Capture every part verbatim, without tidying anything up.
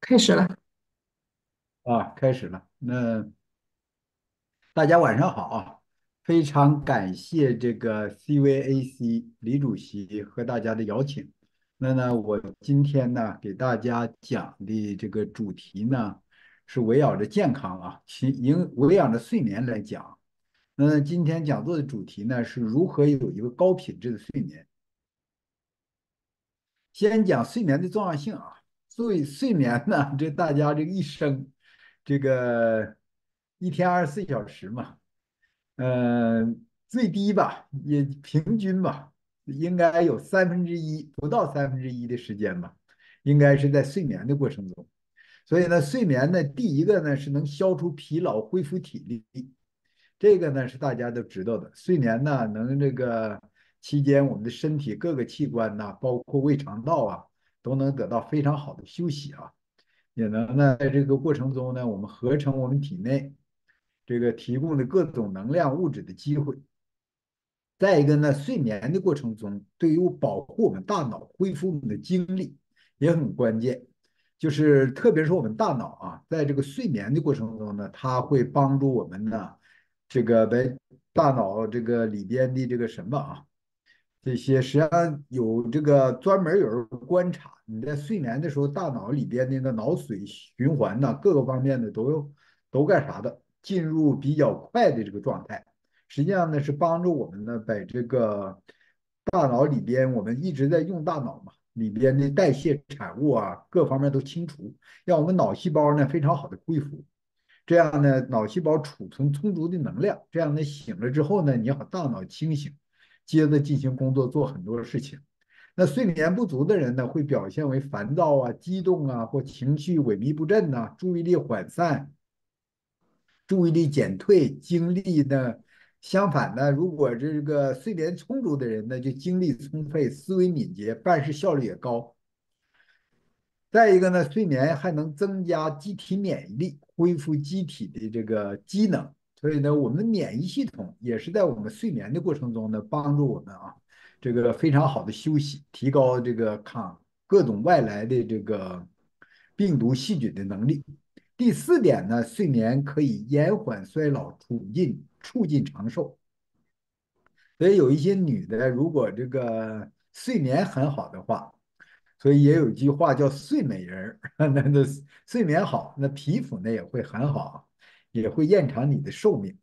开始了。 啊，开始了。那大家晚上好啊！非常感谢这个 C V A C 李主席和大家的邀请。那呢，我今天呢给大家讲的这个主题呢是围绕着健康啊，其因围绕着睡眠来讲。那今天讲座的主题呢是如何有一个高品质的睡眠。先讲睡眠的重要性啊，睡睡眠呢，这大家这个一生，这个一天二十四小时嘛。呃，最低吧，也平均吧，应该有三分之一，不到三分之一的时间吧，应该是在睡眠的过程中。所以呢，睡眠呢，第一个呢是能消除疲劳、恢复体力，这个呢是大家都知道的。睡眠呢，能这个期间我们的身体各个器官呐，包括胃肠道啊，都能得到非常好的休息啊，也能呢在这个过程中呢，我们合成我们体内这个提供的各种能量物质的机会。再一个呢，睡眠的过程中，对于保护我们大脑、恢复我们的精力也很关键。就是特别是我们大脑啊，在这个睡眠的过程中呢，它会帮助我们呢，这个在大脑这个里边的这个什么啊，这些实际上有这个专门有人观察，你在睡眠的时候，大脑里边那个脑髓循环呐，各个方面的都有都干啥的，进入比较快的这个状态。实际上呢，是帮助我们呢，把这个大脑里边我们一直在用大脑嘛，里边的代谢产物啊，各方面都清除，让我们脑细胞呢非常好的恢复。这样呢，脑细胞储存充足的能量，这样呢醒了之后呢，你好大脑清醒，接着进行工作，做很多事情。那睡眠不足的人呢，会表现为烦躁啊、激动啊，或情绪萎靡不振呐、注意力涣散、注意力减退、精力呢。相反呢，如果这个睡眠充足的人呢，就精力充沛、思维敏捷、办事效率也高。再一个呢，睡眠还能增加机体免疫力，恢复机体的这个机能。所以呢，我们的免疫系统也是在我们睡眠的过程中呢，帮助我们啊，这个非常好的休息，提高这个抗各种外来的这个病毒细菌的能力。第四点呢，睡眠可以延缓衰老，促进促进长寿。所以有一些女的，如果这个睡眠很好的话，所以也有一句话叫“睡美人儿”，那那睡眠好，那皮肤呢也会很好，也会延长你的寿命，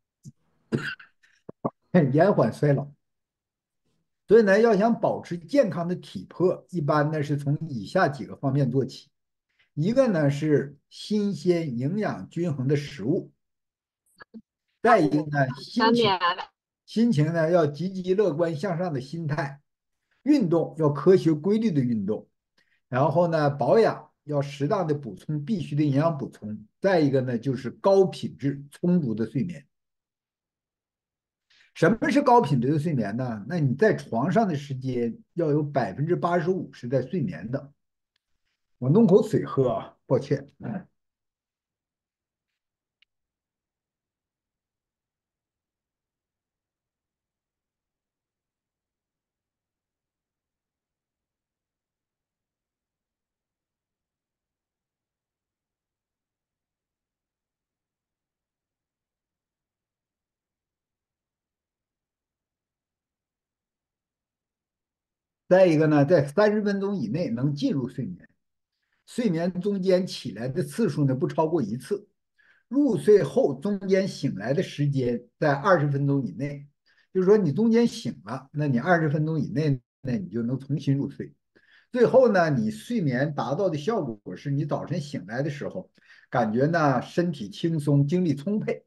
延缓衰老。所以呢，要想保持健康的体魄，一般呢是从以下几个方面做起。一个呢是新鲜、营养均衡的食物，再一个呢心情，心情呢要积极乐观向上的心态，运动要科学规律的运动，然后呢，保养要适当的补充必须的营养补充。再一个呢，就是高品质充足的睡眠。什么是高品质的睡眠呢？那你在床上的时间要有百分之八十五是在睡眠的。我弄口水喝啊，抱歉。再一个呢，在三十分钟以内能进入睡眠，睡眠中间起来的次数呢不超过一次，入睡后中间醒来的时间在二十分钟以内。就是说你中间醒了，那你二十分钟以内呢，你就能重新入睡。最后呢，你睡眠达到的效果是你早晨醒来的时候，感觉呢身体轻松，精力充沛。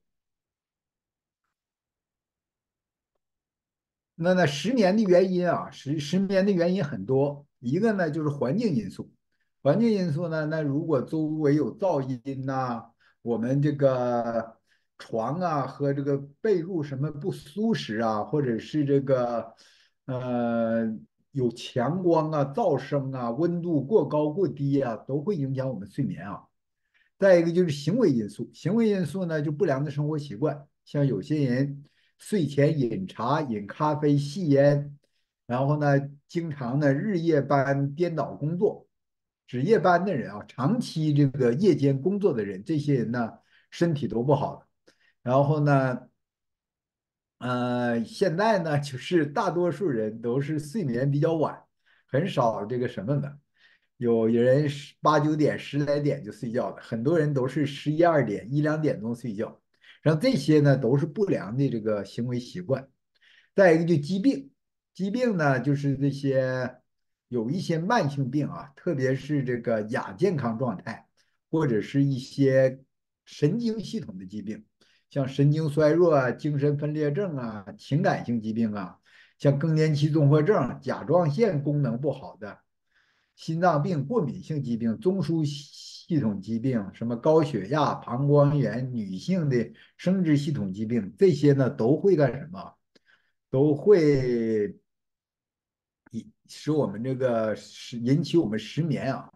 那那失眠的原因啊，失失眠的原因很多，一个呢就是环境因素，环境因素呢，那如果周围有噪音呐、我们这个床啊和这个被褥什么不舒适啊，或者是这个呃有强光啊、噪声啊、温度过高过低啊，都会影响我们睡眠啊。再一个就是行为因素，行为因素呢就不良的生活习惯，像有些人睡前饮茶、饮咖啡、吸烟，然后呢经常呢日夜班颠倒工作， 值夜班的人啊，长期这个夜间工作的人，这些人呢身体都不好的。然后呢，呃，现在呢，就是大多数人都是睡眠比较晚，很少这个什么的。有人十八九点、十来点就睡觉的，很多人都是十一二点、一两点钟睡觉。然后这些呢，都是不良的这个行为习惯。再一个就疾病，疾病呢就是这些有一些慢性病啊，特别是这个亚健康状态，或者是一些神经系统的疾病，像神经衰弱啊、精神分裂症啊、情感性疾病啊，像更年期综合症、甲状腺功能不好的。心脏病、过敏性疾病、中枢系统疾病，什么高血压、膀胱炎、女性的生殖系统疾病，这些呢都会干什么？都会使我们这个使引起我们失眠啊。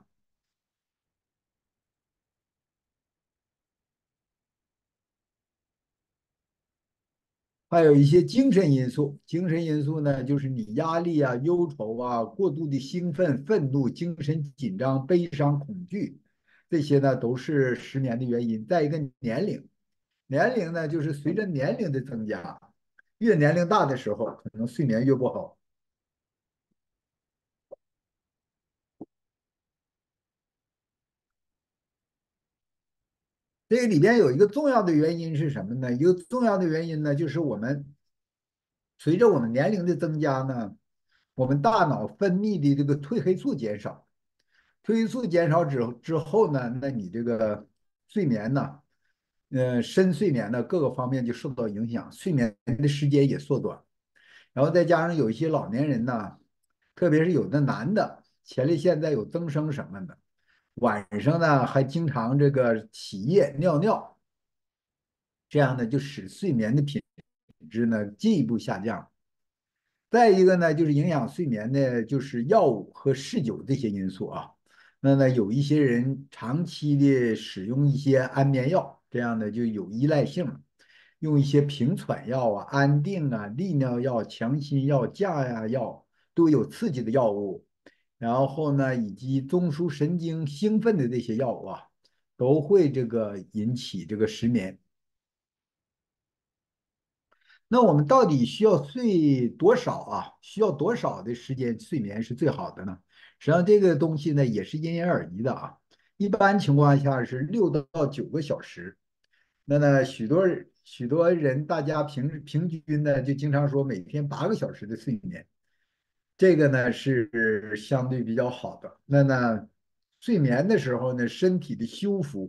还有一些精神因素，精神因素呢，就是你压力啊、忧愁啊、过度的兴奋、愤怒、精神紧张、悲伤、恐惧，这些呢都是失眠的原因。再一个年龄，年龄呢就是随着年龄的增加，越年龄大的时候，可能睡眠越不好。这个里边有一个重要的原因是什么呢？一个重要的原因呢，就是我们随着我们年龄的增加呢，我们大脑分泌的这个褪黑素减少，褪黑素减少之之后呢，那你这个睡眠呢，呃，深睡眠呢，各个方面就受到影响，睡眠的时间也缩短。然后再加上有一些老年人呢，特别是有的男的，前列腺再有增生什么的，晚上呢还经常这个起夜尿尿，这样呢就使睡眠的品质呢进一步下降。再一个呢，就是影响睡眠的，就是药物和嗜酒这些因素啊。那呢，有一些人长期的使用一些安眠药，这样的就有依赖性了，用一些平喘药啊、安定啊、利尿药、强心药、降压药都有刺激的药物，然后呢，以及中枢神经兴奋的这些药物啊，都会这个引起这个失眠。那我们到底需要睡多少啊？需要多少的时间睡眠是最好的呢？实际上，这个东西呢也是因人而异的啊。一般情况下是六到九个小时。那呢，许多许多人，大家平平均呢就经常说每天八个小时的睡眠，这个呢是相对比较好的。那呢，睡眠的时候呢，身体的修复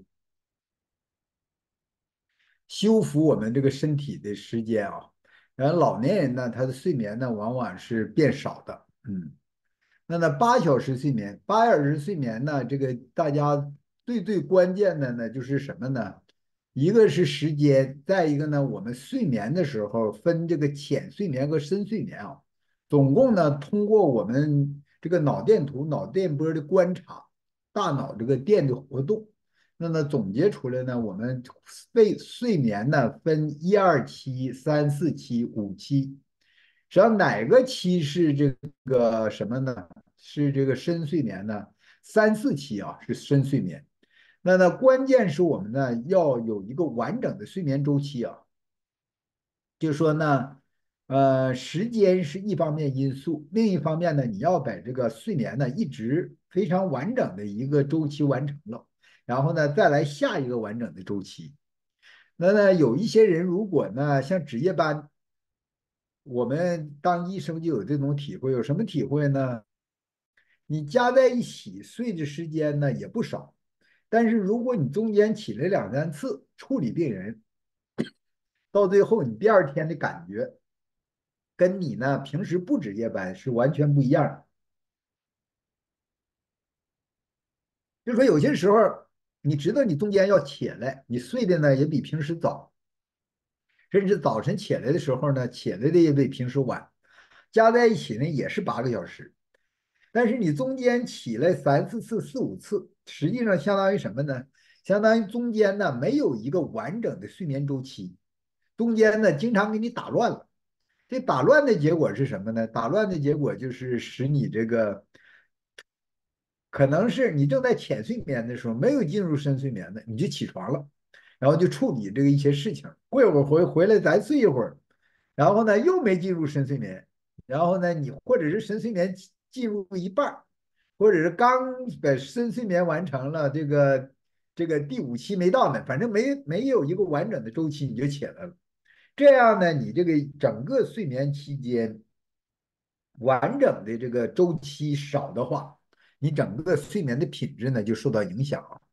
修复我们这个身体的时间啊。然后老年人呢，他的睡眠呢往往是变少的，嗯。那呢，八小时睡眠，八小时睡眠呢，这个大家最最关键的呢就是什么呢？一个是时间，再一个呢，我们睡眠的时候分这个浅睡眠和深睡眠啊。总共呢，通过我们这个脑电图、脑电波的观察，大脑这个电的活动，那么总结出来呢，我们睡睡眠呢分一二期、三四期、五期。实际上哪个期是这个什么呢？是这个深睡眠呢？三四期啊是深睡眠。那呢，关键是我们呢要有一个完整的睡眠周期啊。就说呢，呃，时间是一方面因素，另一方面呢，你要把这个睡眠呢一直非常完整的一个周期完成了，然后呢再来下一个完整的周期。那呢，有一些人如果呢像值夜班，我们当医生就有这种体会，有什么体会呢？你加在一起睡的时间呢也不少，但是如果你中间起来两三次处理病人，到最后你第二天的感觉跟你呢平时不值夜班是完全不一样的。就说有些时候你知道你中间要起来，你睡的呢也比平时早，甚至早晨起来的时候呢起来的也比平时晚，加在一起呢也是八个小时。但是你中间起来三四次、四五次，实际上相当于什么呢？相当于中间呢没有一个完整的睡眠周期，中间呢经常给你打乱了。这打乱的结果是什么呢？打乱的结果就是使你这个可能是你正在浅睡眠的时候，没有进入深睡眠的，你就起床了，然后就处理这个一些事情。过一会儿回回来再睡一会儿，然后呢又没进入深睡眠，然后呢你或者是深睡眠进入一半，或者是刚把深睡眠完成了，这个这个第五期没到呢，反正没没有一个完整的周期你就起来了。这样呢，你这个整个睡眠期间完整的这个周期少的话，你整个睡眠的品质呢就受到影响了。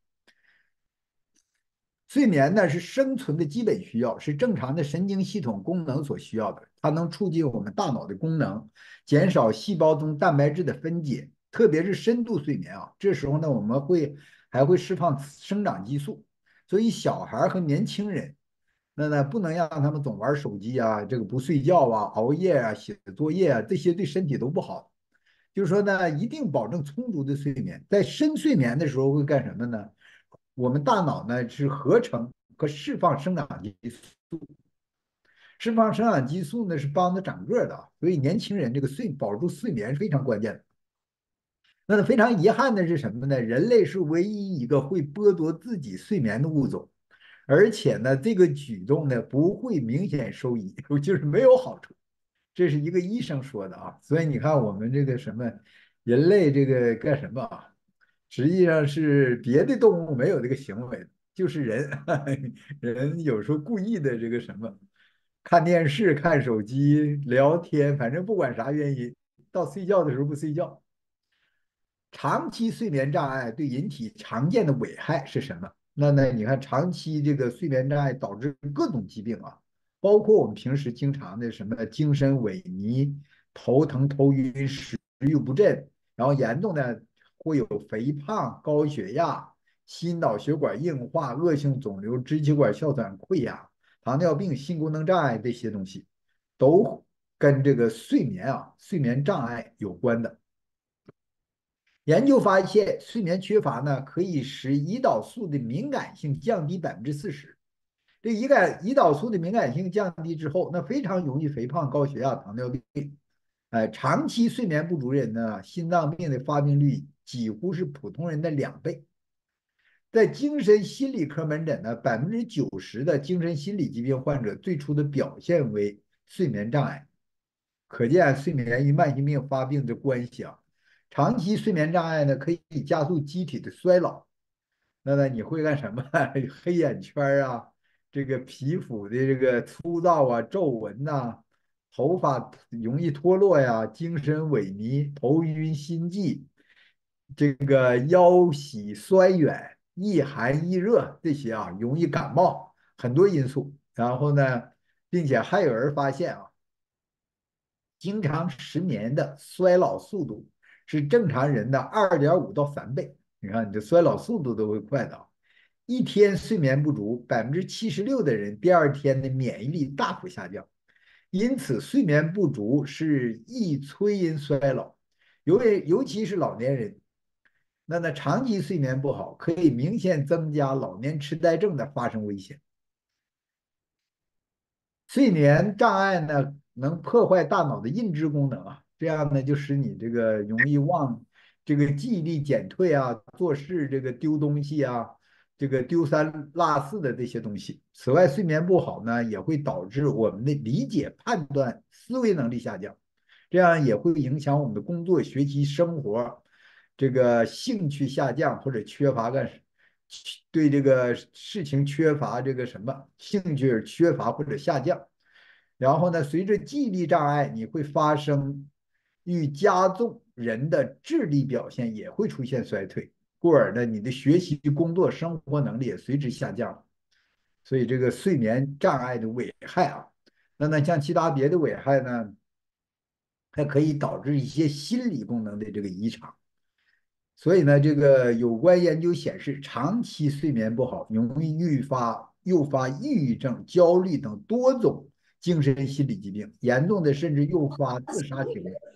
睡眠呢是生存的基本需要，是正常的神经系统功能所需要的，它能促进我们大脑的功能，减少细胞中蛋白质的分解，特别是深度睡眠啊，这时候呢我们会还会释放生长激素，所以小孩和年轻人。那呢，不能让他们总玩手机啊，这个不睡觉啊，熬夜啊，写作业啊，这些对身体都不好。就是说呢，一定保证充足的睡眠。在深睡眠的时候会干什么呢？我们大脑呢是合成和释放生长激素，释放生长激素呢是帮着长个的，所以年轻人这个睡保住睡眠是非常关键的。那非常遗憾的是什么呢？人类是唯一一个会剥夺自己睡眠的物种。而且呢，这个举动呢不会明显收益，就是没有好处。这是一个医生说的啊。所以你看，我们这个什么人类这个干什么啊？实际上是别的动物没有这个行为，就是人，人有时候故意的这个什么，看电视、看手机、聊天，反正不管啥原因，到睡觉的时候不睡觉。长期睡眠障碍对人体常见的危害是什么？那呢？你看，长期这个睡眠障碍导致各种疾病啊，包括我们平时经常的什么精神萎靡、头疼、头晕、食欲不振，然后严重的会有肥胖、高血压、心脑血管硬化、恶性肿瘤、支气管哮喘溃疡、糖尿病、心功能障碍这些东西，都跟这个睡眠啊、睡眠障碍有关的。研究发现，睡眠缺乏呢，可以使胰岛素的敏感性降低百分之四十。这胰感胰岛素的敏感性降低之后，那非常容易肥胖、高血压、糖尿病。哎，长期睡眠不足人呢，心脏病的发病率几乎是普通人的两倍。在精神心理科门诊呢，百分之九十的精神心理疾病患者最初的表现为睡眠障碍。可见睡眠与慢性病发病的关系啊。长期睡眠障碍呢，可以加速机体的衰老。那么你会干什么？黑眼圈啊，这个皮肤的这个粗糙啊、皱纹呐、头发容易脱落呀、精神萎靡、头晕心悸，这个腰膝酸软、易寒易热这些啊，容易感冒，很多因素。然后呢，并且还有人发现啊。经常失眠的衰老速度是正常人的二点五到三倍。你看，你的衰老速度都会快的。一天睡眠不足，百分之七十六的人第二天的免疫力大幅下降。因此，睡眠不足是易催因衰老，尤尤其是老年人。那那长期睡眠不好，可以明显增加老年痴呆症的发生危险。睡眠障碍呢，能破坏大脑的认知功能啊，这样呢就使你这个容易忘，这个记忆力减退啊，做事这个丢东西啊，这个丢三落四的这些东西。此外，睡眠不好呢，也会导致我们的理解、判断、思维能力下降，这样也会影响我们的工作、学习、生活，这个兴趣下降或者缺乏干对这个事情缺乏这个什么兴趣缺乏或者下降。然后呢，随着记忆力障碍，你会发生与加重人的智力表现也会出现衰退，故而呢，你的学习、工作、生活能力也随之下降。所以这个睡眠障碍的危害啊，那那像其他别的危害呢，它可以导致一些心理功能的这个异常。所以呢，这个有关研究显示，长期睡眠不好，容易诱发诱发抑郁症、焦虑等多种精神心理疾病，严重的甚至诱发自杀行为。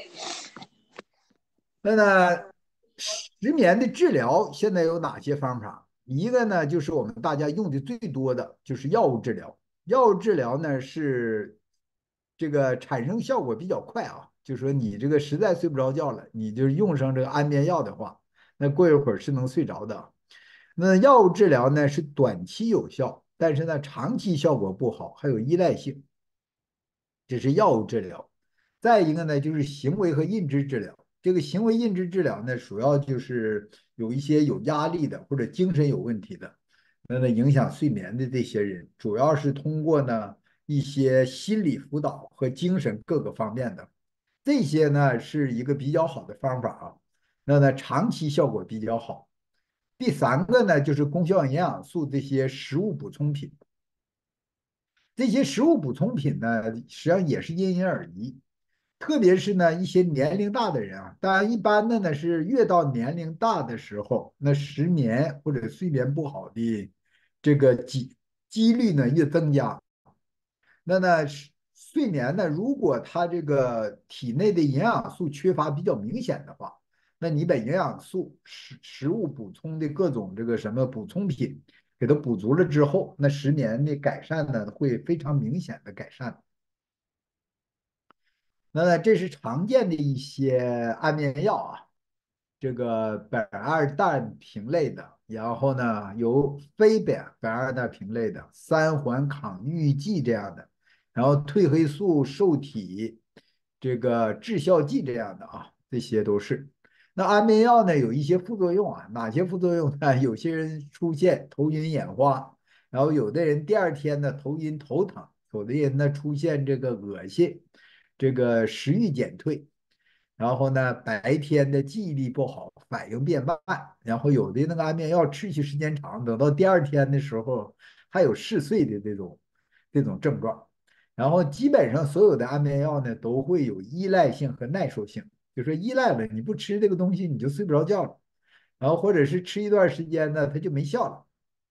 那呢，失眠的治疗现在有哪些方法？一个呢，就是我们大家用的最多的就是药物治疗。药物治疗呢是这个产生效果比较快啊，就说你这个实在睡不着觉了，你就用上这个安眠药的话。 那过一会儿是能睡着的。那药物治疗呢是短期有效，但是呢长期效果不好，还有依赖性，这是药物治疗。再一个呢就是行为和认知治疗。这个行为认知治疗呢，主要就是有一些有压力的或者精神有问题的，那呢影响睡眠的这些人，主要是通过呢一些心理辅导和精神各个方面的，这些呢是一个比较好的方法啊。那呢长期效果比较好。第三个呢，就是功效营养素这些食物补充品。这些食物补充品呢，实际上也是因人而异，特别是呢一些年龄大的人啊，当然一般的呢是越到年龄大的时候，那失眠或者睡眠不好的这个几几率呢越增加。那呢，睡眠呢，如果他这个体内的营养素缺乏比较明显的话，那你把营养素食食物补充的各种这个什么补充品给它补足了之后，那失眠的改善呢会非常明显的改善。那这是常见的一些安眠药啊。这个苯二氮平类的，然后呢有非苯苯二氮平类的三环抗抑郁剂这样的，然后褪黑素受体这个致效剂这样的啊，这些都是。那安眠药呢有一些副作用啊，哪些副作用呢？有些人出现头晕眼花，然后有的人第二天呢头晕头疼，有的人呢出现这个恶心，这个食欲减退。然后呢，白天的记忆力不好，反应变慢，然后有的那个安眠药持续时间长，等到第二天的时候还有嗜睡的这种这种症状。然后基本上所有的安眠药呢都会有依赖性和耐受性，就说依赖了，你不吃这个东西你就睡不着觉了，然后或者是吃一段时间呢它就没效了。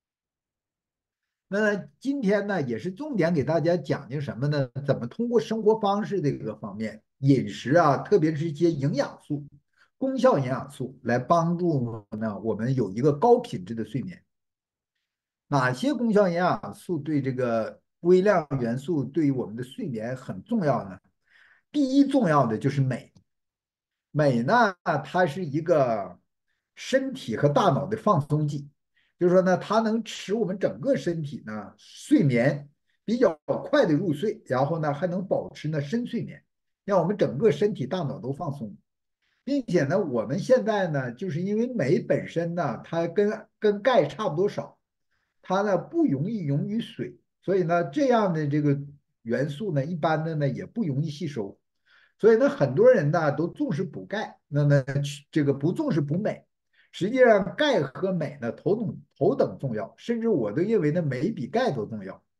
那今天呢，也是重点给大家讲讲什么呢？怎么通过生活方式这个方面，饮食啊，特别是一些营养素、功效营养素，来帮助呢我们有一个高品质的睡眠。哪些功效营养素对这个微量元素对于我们的睡眠很重要呢？第一重要的就是镁。镁呢，它是一个身体和大脑的放松剂，就是说呢，它能使我们整个身体呢睡眠比较快的入睡，然后呢还能保持呢深睡眠，让我们整个身体大脑都放松，并且呢，我们现在呢，就是因为镁本身呢，它跟跟钙差不多少，它呢不容易溶于水，所以呢，这样的这个元素呢，一般的呢也不容易吸收。所以呢，很多人呢都重视补钙，那么这个不重视补镁。实际上，钙和镁呢头等头等重要，甚至我都认为呢镁比钙都重要。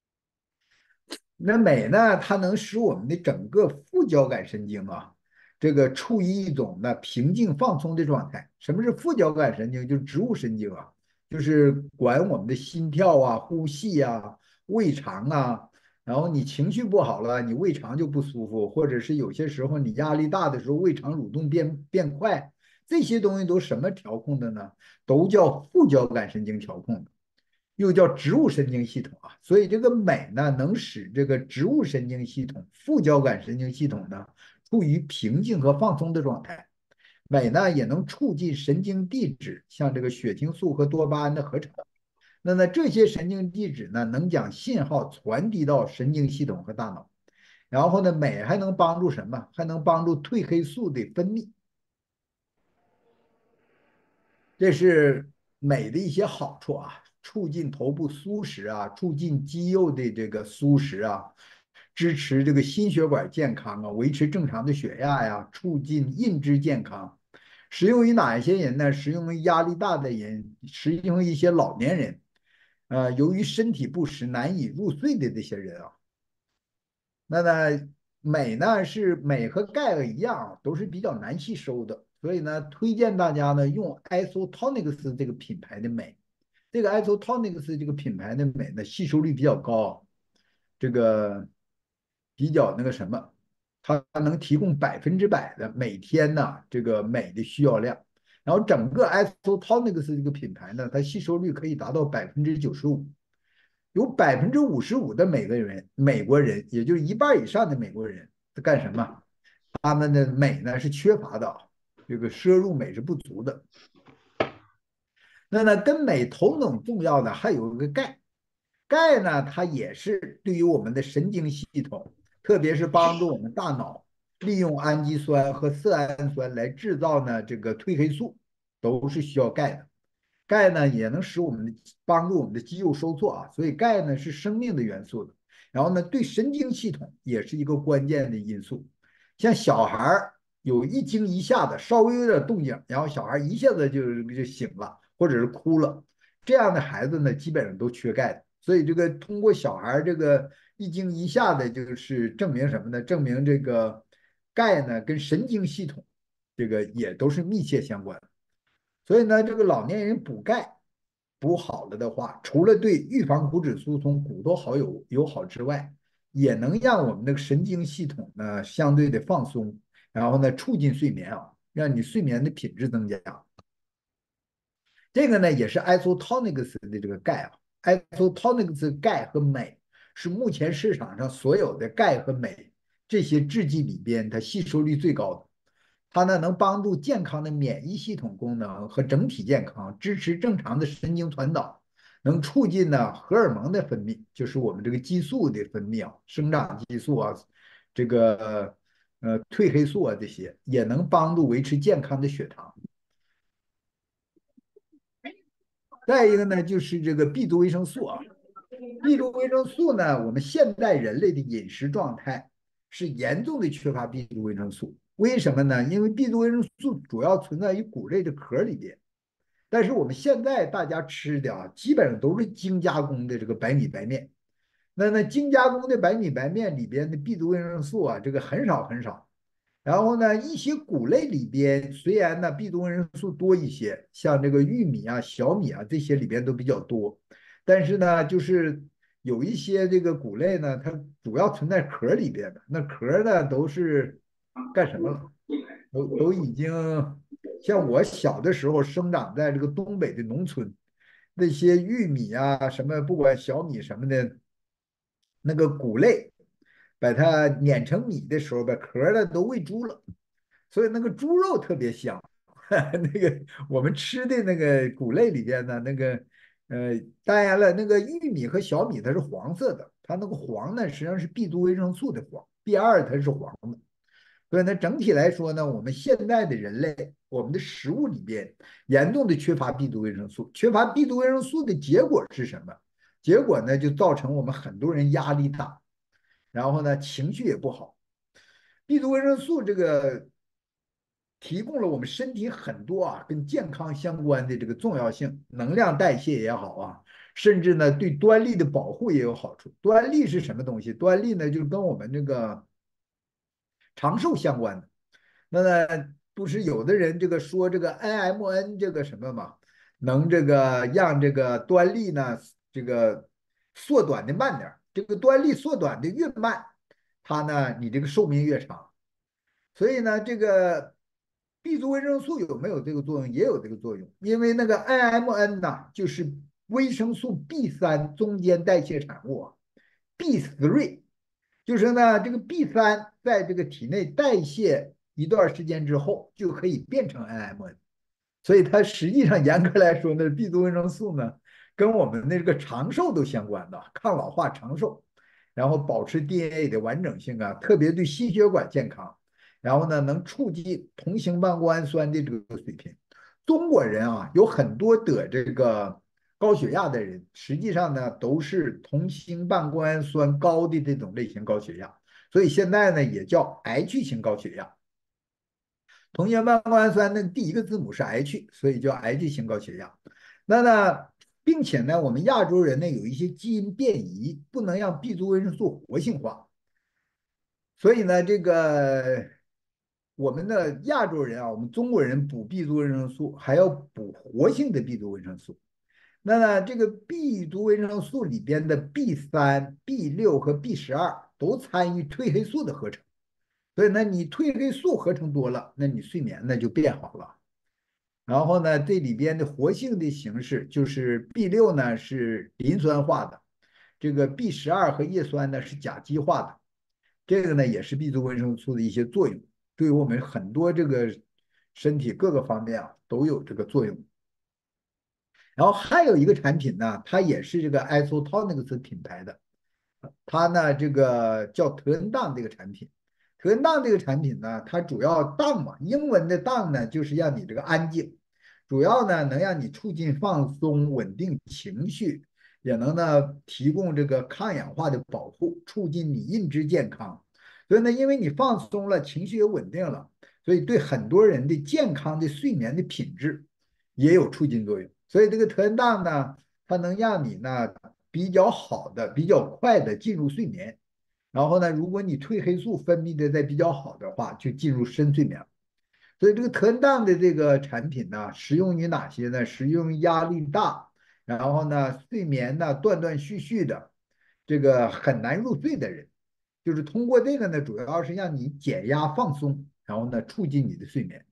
那镁呢，它能使我们的整个副交感神经啊，这个处于一种呢平静放松的状态。什么是副交感神经？就是植物神经啊，就是管我们的心跳啊、呼吸啊、胃肠啊。然后你情绪不好了，你胃肠就不舒服，或者是有些时候你压力大的时候，胃肠蠕动变变快，这些东西都什么调控的呢？都叫副交感神经调控的。又叫植物神经系统啊，所以这个镁呢，能使这个植物神经系统、副交感神经系统呢处于平静和放松的状态。镁呢，也能促进神经递质，像这个血清素和多巴胺的合成。那么这些神经递质呢，能将信号传递到神经系统和大脑。然后呢，镁还能帮助什么？还能帮助褪黑素的分泌。这是镁的一些好处啊，促进头部舒适啊，促进肌肉的这个舒适啊，支持这个心血管健康啊，维持正常的血压呀，促进认知健康。适用于哪一些人呢？适用于压力大的人，适用于一些老年人，呃，由于身体不适难以入睡的这些人啊。那呢，镁呢是镁和钙一样，都是比较难吸收的，所以呢，推荐大家呢用 Isotonics 这个品牌的镁。这个 Isotonics 这个品牌的镁呢，吸收率比较高，这个比较那个什么，它能提供百分之百的每天呢这个镁的需要量。然后整个 Isotonics 这个品牌呢，它吸收率可以达到百分之九十五。有百分之五十五的美国人，美国人也就是一半以上的美国人，在干什么？他们的镁呢是缺乏的，这个摄入镁是不足的。 那呢，跟镁同等重要的还有一个钙。钙呢，它也是对于我们的神经系统，特别是帮助我们大脑利用氨基酸和色氨酸来制造呢这个褪黑素，都是需要钙的。钙呢也能使我们的帮助我们的肌肉收缩啊，所以钙呢是生命的元素的。然后呢，对神经系统也是一个关键的因素。像小孩有一惊一吓的，稍微有点动静，然后小孩一下子就就醒了，或者是哭了，这样的孩子呢，基本上都缺钙的。所以这个通过小孩这个一惊一吓的，就是证明什么呢？证明这个钙呢跟神经系统这个也都是密切相关的。所以呢，这个老年人补钙补好了的话，除了对预防骨质疏松、骨头好有有好之外，也能让我们的神经系统呢相对的放松，然后呢促进睡眠啊，让你睡眠的品质增加。这个呢也是 isotonics 的这个钙啊，isotonics 钙和镁是目前市场上所有的钙和镁这些制剂里边它吸收率最高的。它呢能帮助健康的免疫系统功能和整体健康，支持正常的神经传导，能促进呢荷尔蒙的分泌，就是我们这个激素的分泌啊，生长激素啊，这个呃褪黑素啊这些，也能帮助维持健康的血糖。再一个呢，就是这个 B 族维生素啊，B 族维生素呢，我们现代人类的饮食状态是严重的缺乏 B 族维生素。为什么呢？因为 B 族维生素主要存在于谷类的壳里边，但是我们现在大家吃的啊，基本上都是精加工的这个白米白面。那那精加工的白米白面里边的 B 族维生素啊，这个很少很少。然后呢，一些谷类里边虽然呢 B 族维生素多一些，像这个玉米啊、小米啊这些里边都比较多，但是呢，就是有一些这个谷类呢，它主要存在壳里边的，那壳呢都是干什么了？都都已经像我小的时候生长在这个东北的农村，那些玉米啊什么，不管小米什么的，那个谷类，把它碾成米的时候，把壳呢都喂猪了。所以那个猪肉特别香。那个我们吃的那个谷类里边呢，那个呃，当然了，那个玉米和小米它是黄色的，它那个黄呢实际上是 B 族维生素的黄，B 二它是黄的。所以呢，整体来说呢，我们现在的人类，我们的食物里边严重的缺乏 B 族维生素，缺乏 B 族维生素的结果是什么？结果呢，就造成我们很多人压力大，然后呢，情绪也不好。B 族维生素这个提供了我们身体很多啊跟健康相关的这个重要性，能量代谢也好啊，甚至呢对端粒的保护也有好处。端粒是什么东西？端粒呢就是跟我们这个长寿相关的。那呢不是有的人这个说这个 N M N 这个什么嘛，能这个让这个端粒呢这个缩短的慢点这个端粒缩短的越慢，它呢你这个寿命越长。所以呢，这个 B 族维生素有没有这个作用？也有这个作用，因为那个 N M N 呢，就是维生素 B 三中间代谢产物，B 三就是呢，这个 B 三在这个体内代谢一段时间之后，就可以变成 N M N。所以它实际上严格来说呢，B 族维生素呢，跟我们那个长寿都相关的，抗老化、长寿，然后保持 D N A 的完整性啊，特别对心血管健康，然后呢，能促进同型半胱氨酸的这个水平。中国人啊，有很多得这个高血压的人，实际上呢，都是同型半胱氨酸高的这种类型高血压，所以现在呢，也叫 H 型高血压。同型半胱氨酸那第一个字母是 H，所以叫 H 型高血压。那呢，并且呢，我们亚洲人呢有一些基因变异，不能让 B 族维生素活性化，所以呢，这个我们的亚洲人啊，我们中国人补 B 族维生素还要补活性的 B 族维生素。那呢，这个 B 族维生素里边的 B 三、B 六和 B 十二都参与褪黑素的合成。所以呢，你褪黑素合成多了，那你睡眠呢就变好了。然后呢，这里边的活性的形式就是 B 六呢是磷酸化的，这个 B 十二和叶酸呢是甲基化的，这个呢也是 B 族维生素的一些作用，对于我们很多这个身体各个方面啊都有这个作用。 然后还有一个产品呢，它也是这个 Isotonics 品牌的，它呢这个叫特恩当这个产品。特恩当这个产品呢，它主要当嘛，英文的当呢就是让你这个安静，主要呢能让你促进放松、稳定情绪，也能呢提供这个抗氧化的保护，促进你认知健康。所以呢，因为你放松了，情绪也稳定了，所以对很多人的健康的睡眠的品质也有促进作用。所以这个特恩当呢，它能让你呢比较好的、比较快的进入睡眠。然后呢，如果你褪黑素分泌的在比较好的话，就进入深睡眠。所以这个特恩当的这个产品呢，适用于哪些呢？适用于压力大，然后呢睡眠呢断断续续的，这个很难入睡的人，就是通过这个呢，主要是让你减压放松，然后呢促进你的睡眠。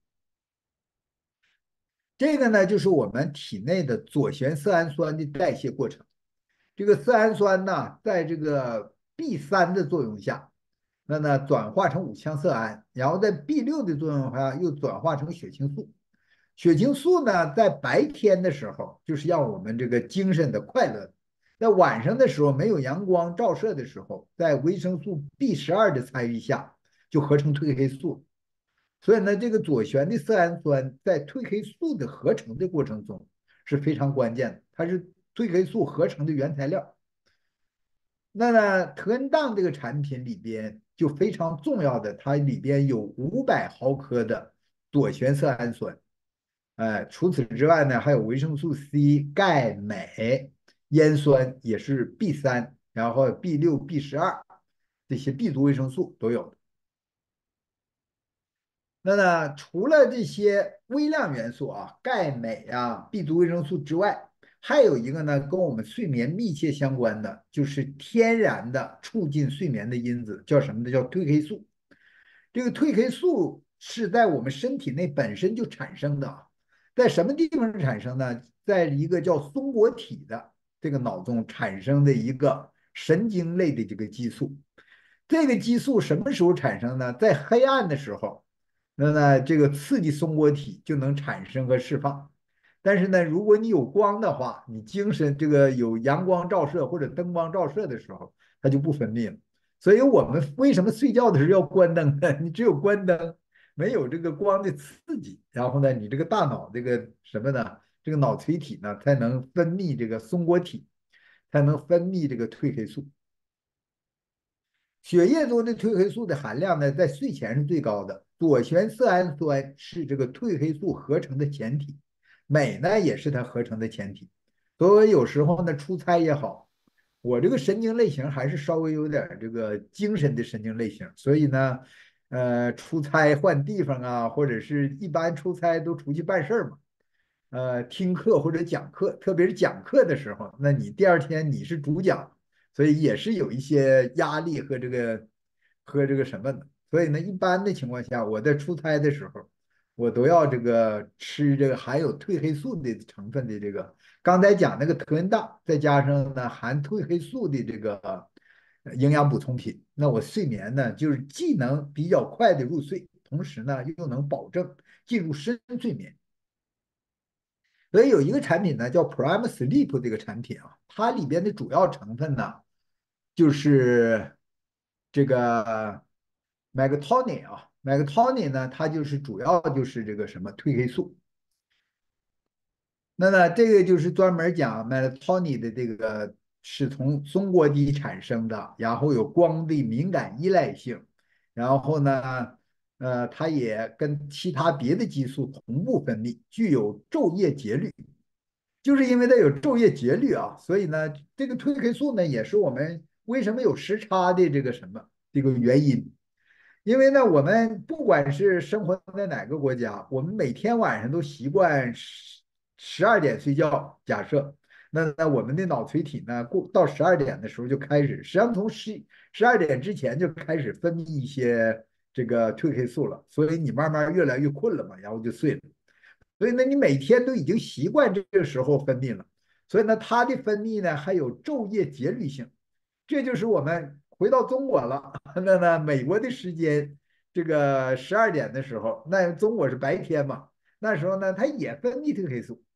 这个呢，就是我们体内的左旋色氨酸的代谢过程。这个色氨酸呢，在这个 B 三的作用下，那呢转化成五羟色胺，然后在 B 六的作用下又转化成血清素。血清素呢，在白天的时候就是让我们这个精神的快乐，在晚上的时候没有阳光照射的时候，在维生素 B 十二的参与下，就合成褪黑素。所以呢，这个左旋的色氨酸在褪黑素的合成的过程中是非常关键的，它是褪黑素合成的原材料。那呢，特恩当这个产品里边就非常重要的，它里边有五百毫克的左旋色氨酸。哎，除此之外呢，还有维生素 C、钙、镁、烟酸也是 B 三，然后 B 六、B 十二这些 B 族维生素都有。那呢，除了这些微量元素啊，钙、镁啊、B 族维生素之外，还有一个呢，跟我们睡眠密切相关的，就是天然的促进睡眠的因子，叫什么呢？叫褪黑素。这个褪黑素是在我们身体内本身就产生的啊，在什么地方产生呢？在一个叫松果体的这个脑中产生的一个神经类的这个激素。这个激素什么时候产生呢？在黑暗的时候，那呢这个刺激松果体就能产生和释放。但是呢，如果你有光的话，你精神这个有阳光照射或者灯光照射的时候，它就不分泌了。所以我们为什么睡觉的时候要关灯呢？你只有关灯，没有这个光的刺激，然后呢，你这个大脑这个什么呢？这个脑垂体呢，才能分泌这个松果体，才能分泌这个褪黑素。血液中的褪黑素的含量呢，在睡前是最高的。左旋色氨酸是这个褪黑素合成的前提，镁呢也是它合成的前提。所以有时候呢，出差也好，我这个神经类型还是稍微有点这个精神的神经类型，所以呢，呃，出差换地方啊，或者是一般出差都出去办事儿嘛，呃，听课或者讲课，特别是讲课的时候，那你第二天你是主讲，所以也是有一些压力和这个和这个什么的。所以呢，一般的情况下，我在出差的时候，我都要这个吃这个含有褪黑素的成分的这个，刚才讲那个特恩大，再加上呢含褪黑素的这个呃营养补充品，那我睡眠呢就是既能比较快的入睡，同时呢又能保证进入深睡眠。所以有一个产品呢，叫 Prime Sleep 这个产品啊，它里边的主要成分呢，就是这个 Melatonin 啊，Melatonin 呢，它就是主要就是这个什么褪黑素。那呢，这个就是专门讲 melatonin 的这个是从松果体产生的，然后有光的敏感依赖性，然后呢，呃，它也跟其他别的激素同步分泌，具有昼夜节律。就是因为它有昼夜节律啊，所以呢，这个褪黑素呢，也是我们为什么有时差的这个什么这个原因。因为呢，我们不管是生活在哪个国家，我们每天晚上都习惯十十二点睡觉。假设，那那我们的脑垂体呢，过到十二点的时候就开始，实际上从十十二点之前就开始分泌一些这个褪黑素了，所以你慢慢越来越困了嘛，然后就睡了。所以呢，你每天都已经习惯这个时候分泌了，所以呢，它的分泌呢还有昼夜节律性，这就是我们回到中国了。那呢，美国的时间这个十二点的时候，那中国是白天嘛，那时候呢，它也分泌褪黑素，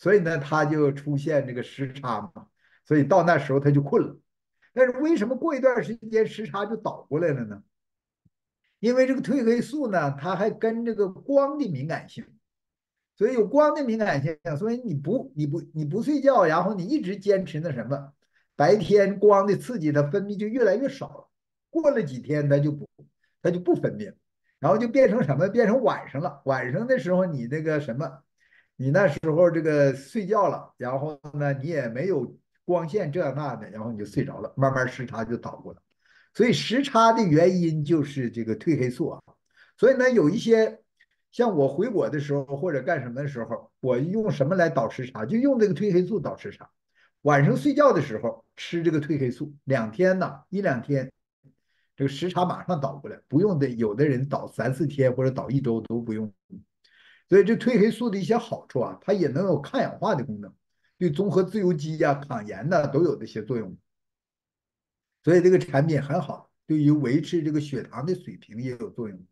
所以呢，他就出现这个时差嘛，所以到那时候他就困了。但是为什么过一段时间时差就倒过来了呢？因为这个褪黑素呢，它还跟这个光的敏感性。所以有光的敏感性，所以你不你不你不睡觉，然后你一直坚持那什么，白天光的刺激它分泌就越来越少了，过了几天它就不它就不分泌了，然后就变成什么？变成晚上了。晚上的时候你那个什么，你那时候这个睡觉了，然后呢你也没有光线这那的，然后你就睡着了，慢慢时差就倒过来。所以时差的原因就是这个褪黑素啊。所以呢，有一些像我回国的时候或者干什么的时候，我用什么来导时差？就用这个褪黑素导时差。晚上睡觉的时候吃这个褪黑素，两天呢，一两天，这个时差马上倒过来，不用的，有的人倒三四天或者倒一周都不用。所以这褪黑素的一些好处啊，它也能有抗氧化的功能，对综合自由基呀、抗炎呐都有这些作用。所以这个产品很好，对于维持这个血糖的水平也有作用。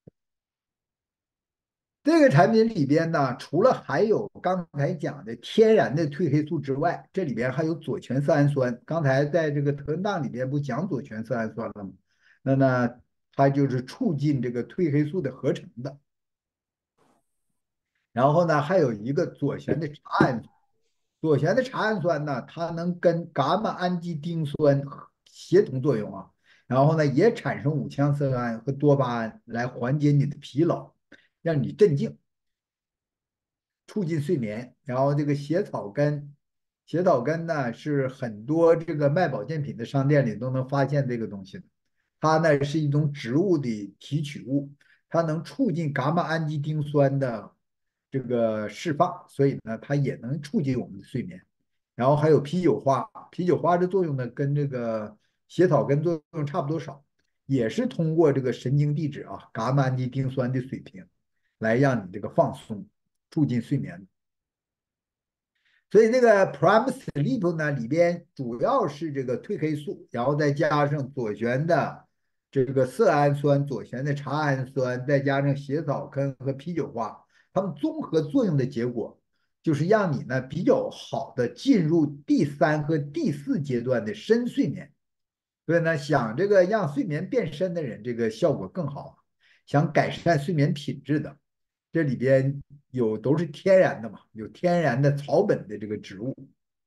这个产品里边呢，除了还有刚才讲的天然的褪黑素之外，这里边还有左旋色氨酸。刚才在这个特恩档里边不讲左旋色氨酸了吗？那呢，它就是促进这个褪黑素的合成的。然后呢，还有一个左旋的茶氨酸。左旋的茶氨酸呢，它能跟伽马氨基丁酸协同作用啊，然后呢，也产生五羟色胺和多巴胺来缓解你的疲劳，让你镇静，促进睡眠。然后这个血草根，血草根呢是很多这个卖保健品的商店里都能发现这个东西的。它呢是一种植物的提取物，它能促进伽马氨基丁酸的这个释放，所以呢它也能促进我们的睡眠。然后还有啤酒花，啤酒花的作用呢跟这个血草根作用差不多少，也是通过这个神经递质啊伽马氨基丁酸的水平来让你这个放松，促进睡眠。所以这个 Prime Sleep 呢，里边主要是这个褪黑素，然后再加上左旋的这个色氨酸、左旋的茶氨酸，再加上血草根和啤酒花，它们综合作用的结果，就是让你呢比较好的进入第三和第四阶段的深睡眠。所以呢，想这个让睡眠变深的人，这个效果更好。想改善睡眠品质的，这里边有都是天然的嘛，有天然的草本的这个植物，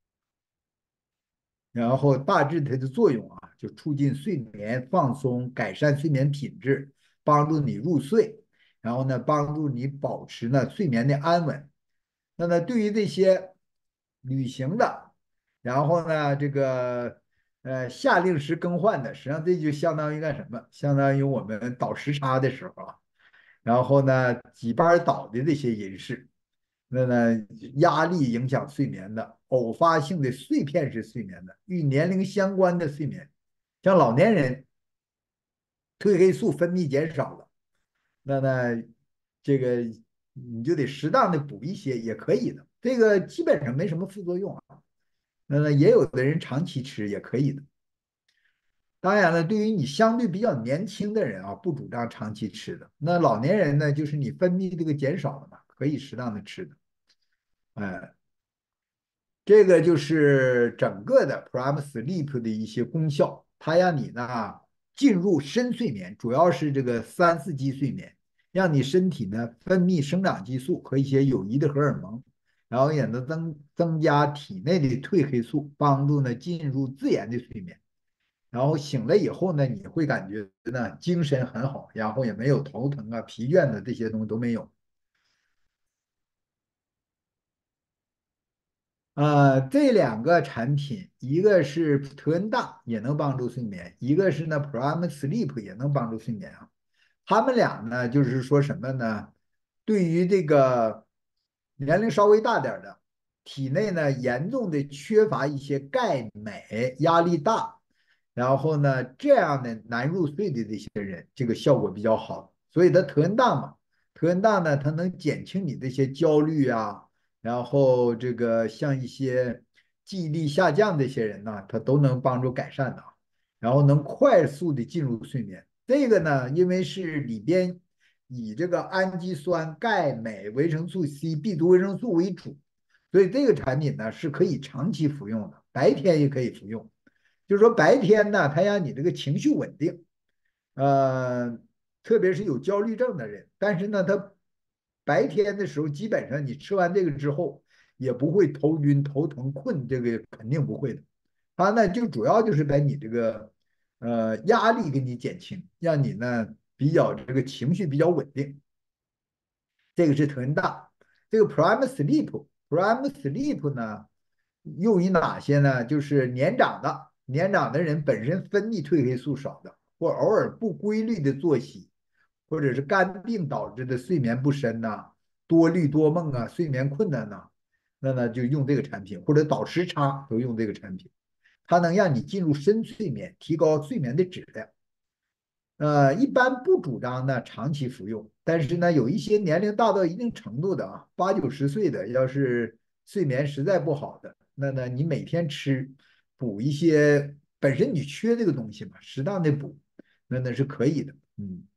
然后大致它的作用啊，就促进睡眠放松，改善睡眠品质，帮助你入睡，然后呢，帮助你保持呢睡眠的安稳。那么对于这些旅行的，然后呢，这个呃下令时更换的，实际上这就相当于干什么？相当于我们倒时差的时候啊，然后呢几班倒的这些人士，那呢压力影响睡眠的，偶发性的碎片式睡眠的，与年龄相关的睡眠，像老年人褪黑素分泌减少了，那呢这个你就得适当的补一些也可以的，这个基本上没什么副作用啊。那么也有的人长期吃也可以的。当然了，对于你相对比较年轻的人啊，不主张长期吃的。那老年人呢，就是你分泌这个减少了嘛，可以适当的吃的。哎，这个就是整个的 Prime Sleep 的一些功效，它让你呢进入深睡眠，主要是这个三四级睡眠，让你身体呢分泌生长激素和一些有益的荷尔蒙，然后也能增增加体内的褪黑素，帮助呢进入自然的睡眠。然后醒了以后呢，你会感觉呢精神很好，然后也没有头疼啊、疲倦的这些东西都没有。呃，这两个产品，一个是特恩大也能帮助睡眠，一个是呢 Prime Sleep 也能帮助睡眠啊。他们俩呢，就是说什么呢？对于这个年龄稍微大点的，体内呢严重的缺乏一些钙、镁，压力大，然后呢这样的难入睡的这些人，这个效果比较好。所以它特恩大嘛，特恩大呢，它能减轻你这些焦虑啊。然后这个像一些记忆力下降这些人呢，他都能帮助改善的，然后能快速的进入睡眠。这个呢，因为是里边以这个氨基酸、钙、镁、维生素 C、B 族维生素为主， 所以这个产品呢是可以长期服用的，白天也可以服用。就是说白天呢，它让你这个情绪稳定，呃，特别是有焦虑症的人，但是呢，他白天的时候，基本上你吃完这个之后，也不会头晕、头疼、困，这个肯定不会的。它呢，就主要就是把你这个呃压力给你减轻，让你呢比较这个情绪比较稳定。这个是特恩大。这个 Prime Sleep，Prime Sleep 呢，用于哪些呢？就是年长的，年长的人本身分泌褪黑素少的，或偶尔不规律的作息，或者是肝病导致的睡眠不深呐、多虑多梦啊、睡眠困难呐、那呢就用这个产品，或者倒时差都用这个产品，它能让你进入深睡眠，提高睡眠的质量。呃，一般不主张呢长期服用，但是呢，有一些年龄大到一定程度的啊，八九十岁的，要是睡眠实在不好的，那呢，你每天吃补一些，本身你缺这个东西嘛，适当的补，那那是可以的。嗯。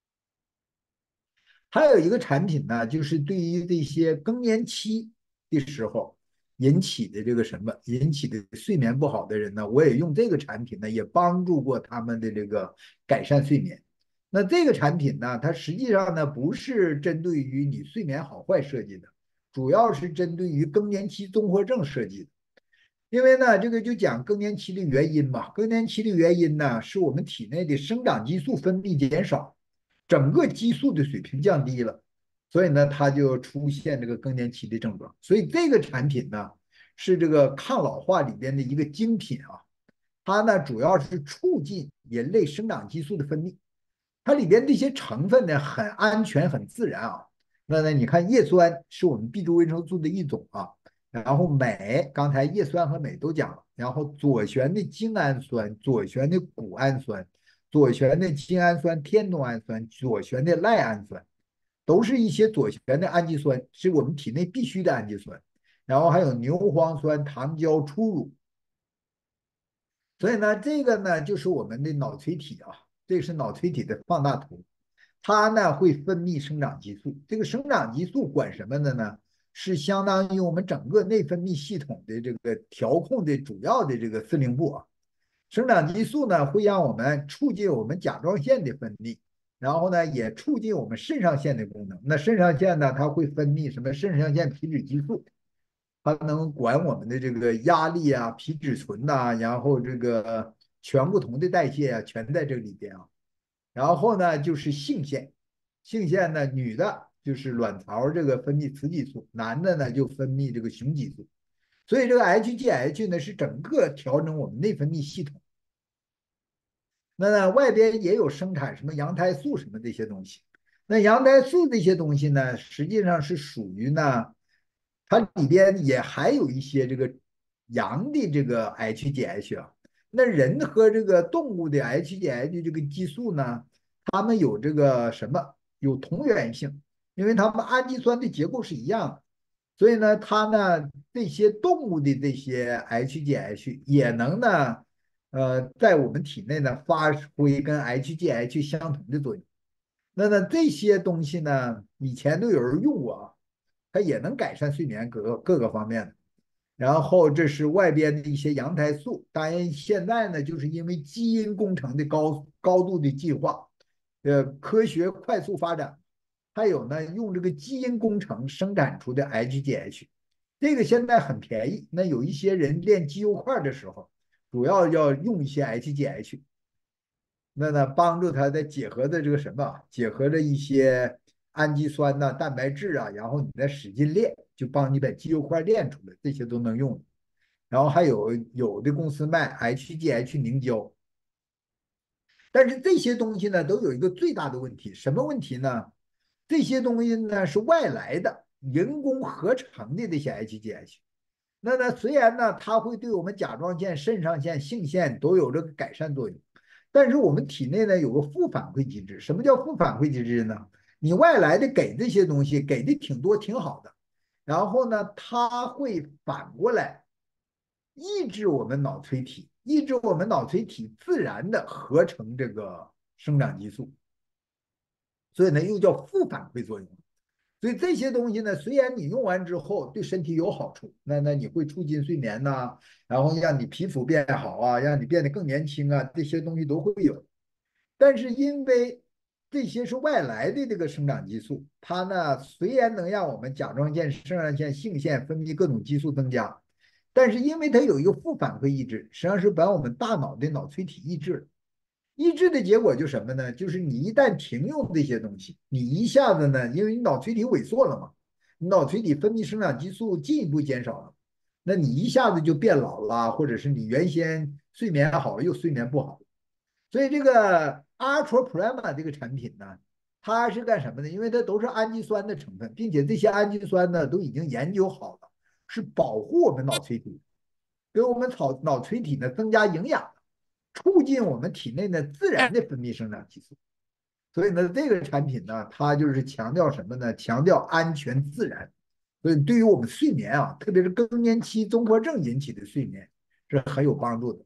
还有一个产品呢，就是对于这些更年期的时候引起的这个什么引起的睡眠不好的人呢，我也用这个产品呢，也帮助过他们的这个改善睡眠。那这个产品呢，它实际上呢不是针对于你睡眠好坏设计的，主要是针对于更年期综合症设计的。因为呢，这个就讲更年期的原因嘛，更年期的原因呢，是我们体内的生长激素分泌减少，整个激素的水平降低了，所以呢，它就出现这个更年期的症状。所以这个产品呢，是这个抗老化里边的一个精品啊，它呢主要是促进人类生长激素的分泌，它里边这些成分呢很安全、很自然啊。那呢，你看叶酸是我们 B 族维生素的一种啊，然后镁，刚才叶酸和镁都讲了，然后左旋的精氨酸、左旋的谷氨酸、左旋的精氨酸、天冬氨酸、左旋的赖氨酸，都是一些左旋的氨基酸，是我们体内必需的氨基酸。然后还有牛磺酸、糖胶、初乳，所以呢，这个呢就是我们的脑垂体啊，这是脑垂体的放大图。它呢会分泌生长激素，这个生长激素管什么的呢？是相当于我们整个内分泌系统的这个调控的主要的这个司令部啊。生长激素呢会让我们促进我们甲状腺的分泌，然后呢也促进我们肾上腺的功能。那肾上腺呢，它会分泌什么肾上腺皮质激素，它能管我们的这个压力啊、皮质醇呐、然后这个醛不同的代谢啊，全在这里边啊。然后呢，就是性腺，性腺呢，女的就是卵巢这个分泌雌激素，男的呢就分泌这个雄激素。所以这个 H G H 呢是整个调整我们内分泌系统。那呢，外边也有生产什么羊胎素什么这些东西。那羊胎素这些东西呢，实际上是属于呢，它里边也还有一些这个羊的这个 H G H 啊。那人和这个动物的 H G H 这个激素呢，它们有这个什么有同源性，因为它们氨基酸的结构是一样的，所以呢，它呢这些动物的这些 H G H 也能呢。呃，在我们体内呢发挥跟 H G H 相同的作用。那呢，这些东西呢，以前都有人用过啊，它也能改善睡眠各个各个方面的。然后这是外边的一些羊胎素，当然现在呢，就是因为基因工程的高高度的进化，呃，科学快速发展，还有呢，用这个基因工程生产出的 H G H，这个现在很便宜。那有一些人练肌肉块的时候，主要要用一些 H G H，那呢，帮助他再结合的这个什么，结合着一些氨基酸呐、蛋白质啊，然后你再使劲练，就帮你把肌肉块练出来，这些都能用。然后还有有的公司卖 H G H 凝胶，但是这些东西呢，都有一个最大的问题，什么问题呢？这些东西呢是外来的，人工合成的这些 H G H。那呢，虽然呢，它会对我们甲状腺、肾上腺、性腺都有这个改善作用，但是我们体内呢有个负反馈机制。什么叫负反馈机制呢？你外来的给这些东西给的挺多挺好的，然后呢，它会反过来抑制我们脑垂体，抑制我们脑垂体自然的合成这个生长激素，所以呢又叫负反馈作用。 所以这些东西呢，虽然你用完之后对身体有好处，那那你会促进睡眠呐、然后让你皮肤变好啊，让你变得更年轻啊，这些东西都会有。但是因为这些是外来的这个生长激素，它呢虽然能让我们甲状腺、肾上腺、性腺分泌各种激素增加，但是因为它有一个负反馈抑制，实际上是把我们大脑的脑垂体抑制了。抑制的结果就是什么呢？就是你一旦停用这些东西，你一下子呢，因为你脑垂体萎缩了嘛，你脑垂体分泌生长激素进一步减少了，那你一下子就变老了，或者是你原先睡眠好了又睡眠不好。所以这个阿托普拉玛这个产品呢，它是干什么呢？因为它都是氨基酸的成分，并且这些氨基酸呢都已经研究好了，是保护我们脑垂体，给我们脑脑垂体呢增加营养，促进我们体内的自然的分泌生长激素。所以呢，这个产品呢，它就是强调什么呢？强调安全自然。所以对于我们睡眠啊，特别是更年期综合症引起的睡眠是很有帮助的。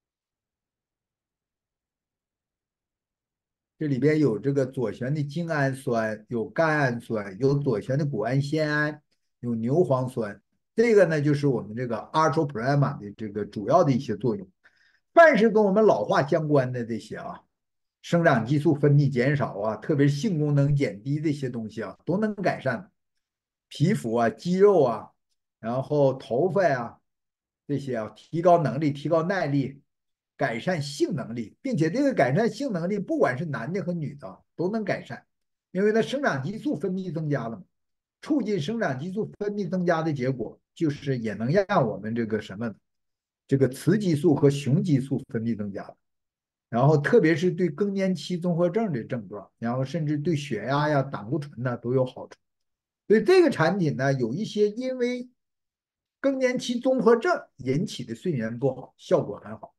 这里边有这个左旋的精氨酸，有甘氨酸，有左旋的谷氨酰胺，有牛磺酸。这个呢，就是我们这个阿托普拉玛的这个主要的一些作用。凡是跟我们老化相关的这些啊，生长激素分泌减少啊，特别是性功能减低这些东西啊，都能改善皮肤啊、肌肉啊，然后头发呀、这些啊，提高能力、提高耐力，改善性能力，并且这个改善性能力，不管是男的和女的都能改善，因为它生长激素分泌增加了嘛，促进生长激素分泌增加的结果，就是也能让我们这个什么，这个雌激素和雄激素分泌增加。然后特别是对更年期综合症的症状，然后甚至对血压呀、胆固醇呢都有好处。所以这个产品呢，有一些因为更年期综合症引起的睡眠不好，效果很好。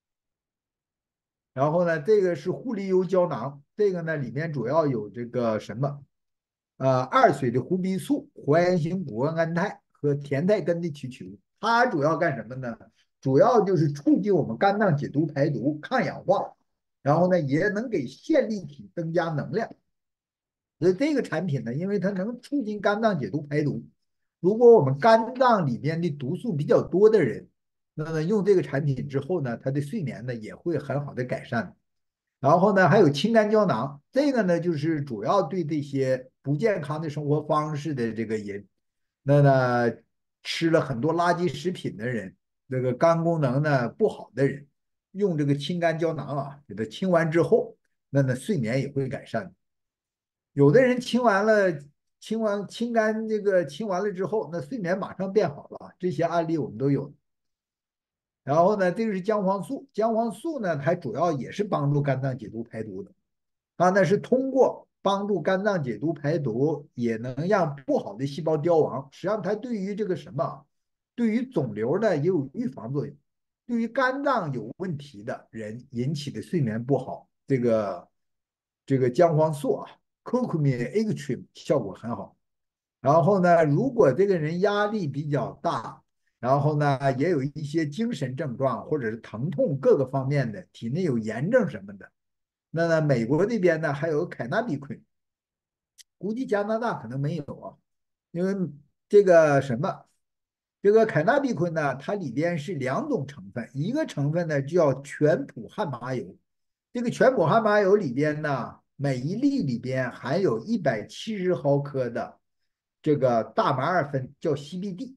然后呢，这个是护理油胶囊，这个呢里面主要有这个什么？呃，二水的胡皮素、还原型谷胱甘肽和甜肽根的提取物。它主要干什么呢？主要就是促进我们肝脏解毒排毒、抗氧化，然后呢也能给线粒体增加能量。所以这个产品呢，因为它能促进肝脏解毒排毒，如果我们肝脏里边的毒素比较多的人，那么用这个产品之后呢，他的睡眠呢也会很好的改善。然后呢，还有清肝胶囊，这个呢就是主要对这些不健康的生活方式的这个人，那呢吃了很多垃圾食品的人，这个肝功能呢不好的人，用这个清肝胶囊啊，给它清完之后，那呢睡眠也会改善。有的人清完了，清完清肝这个清完了之后，那睡眠马上变好了，这些案例我们都有。然后呢，这个是姜黄素，姜黄素呢，它主要也是帮助肝脏解毒排毒的。它呢是通过帮助肝脏解毒排毒，也能让不好的细胞凋亡。实际上，它对于这个什么，对于肿瘤呢也有预防作用。对于肝脏有问题的人引起的睡眠不好，这个这个姜黄素啊 c u r c u m i n Extreme 效果很好。然后呢，如果这个人压力比较大，然后呢也有一些精神症状或者是疼痛各个方面的，体内有炎症什么的，那呢美国那边呢还有凯纳比坤，估计加拿大可能没有啊，因为这个什么，这个凯纳比坤呢，它里边是两种成分，一个成分呢叫全谱汉麻油，这个全谱汉麻油里边呢，每一粒里边含有一百七十毫克的这个大麻二酚，叫 C B D。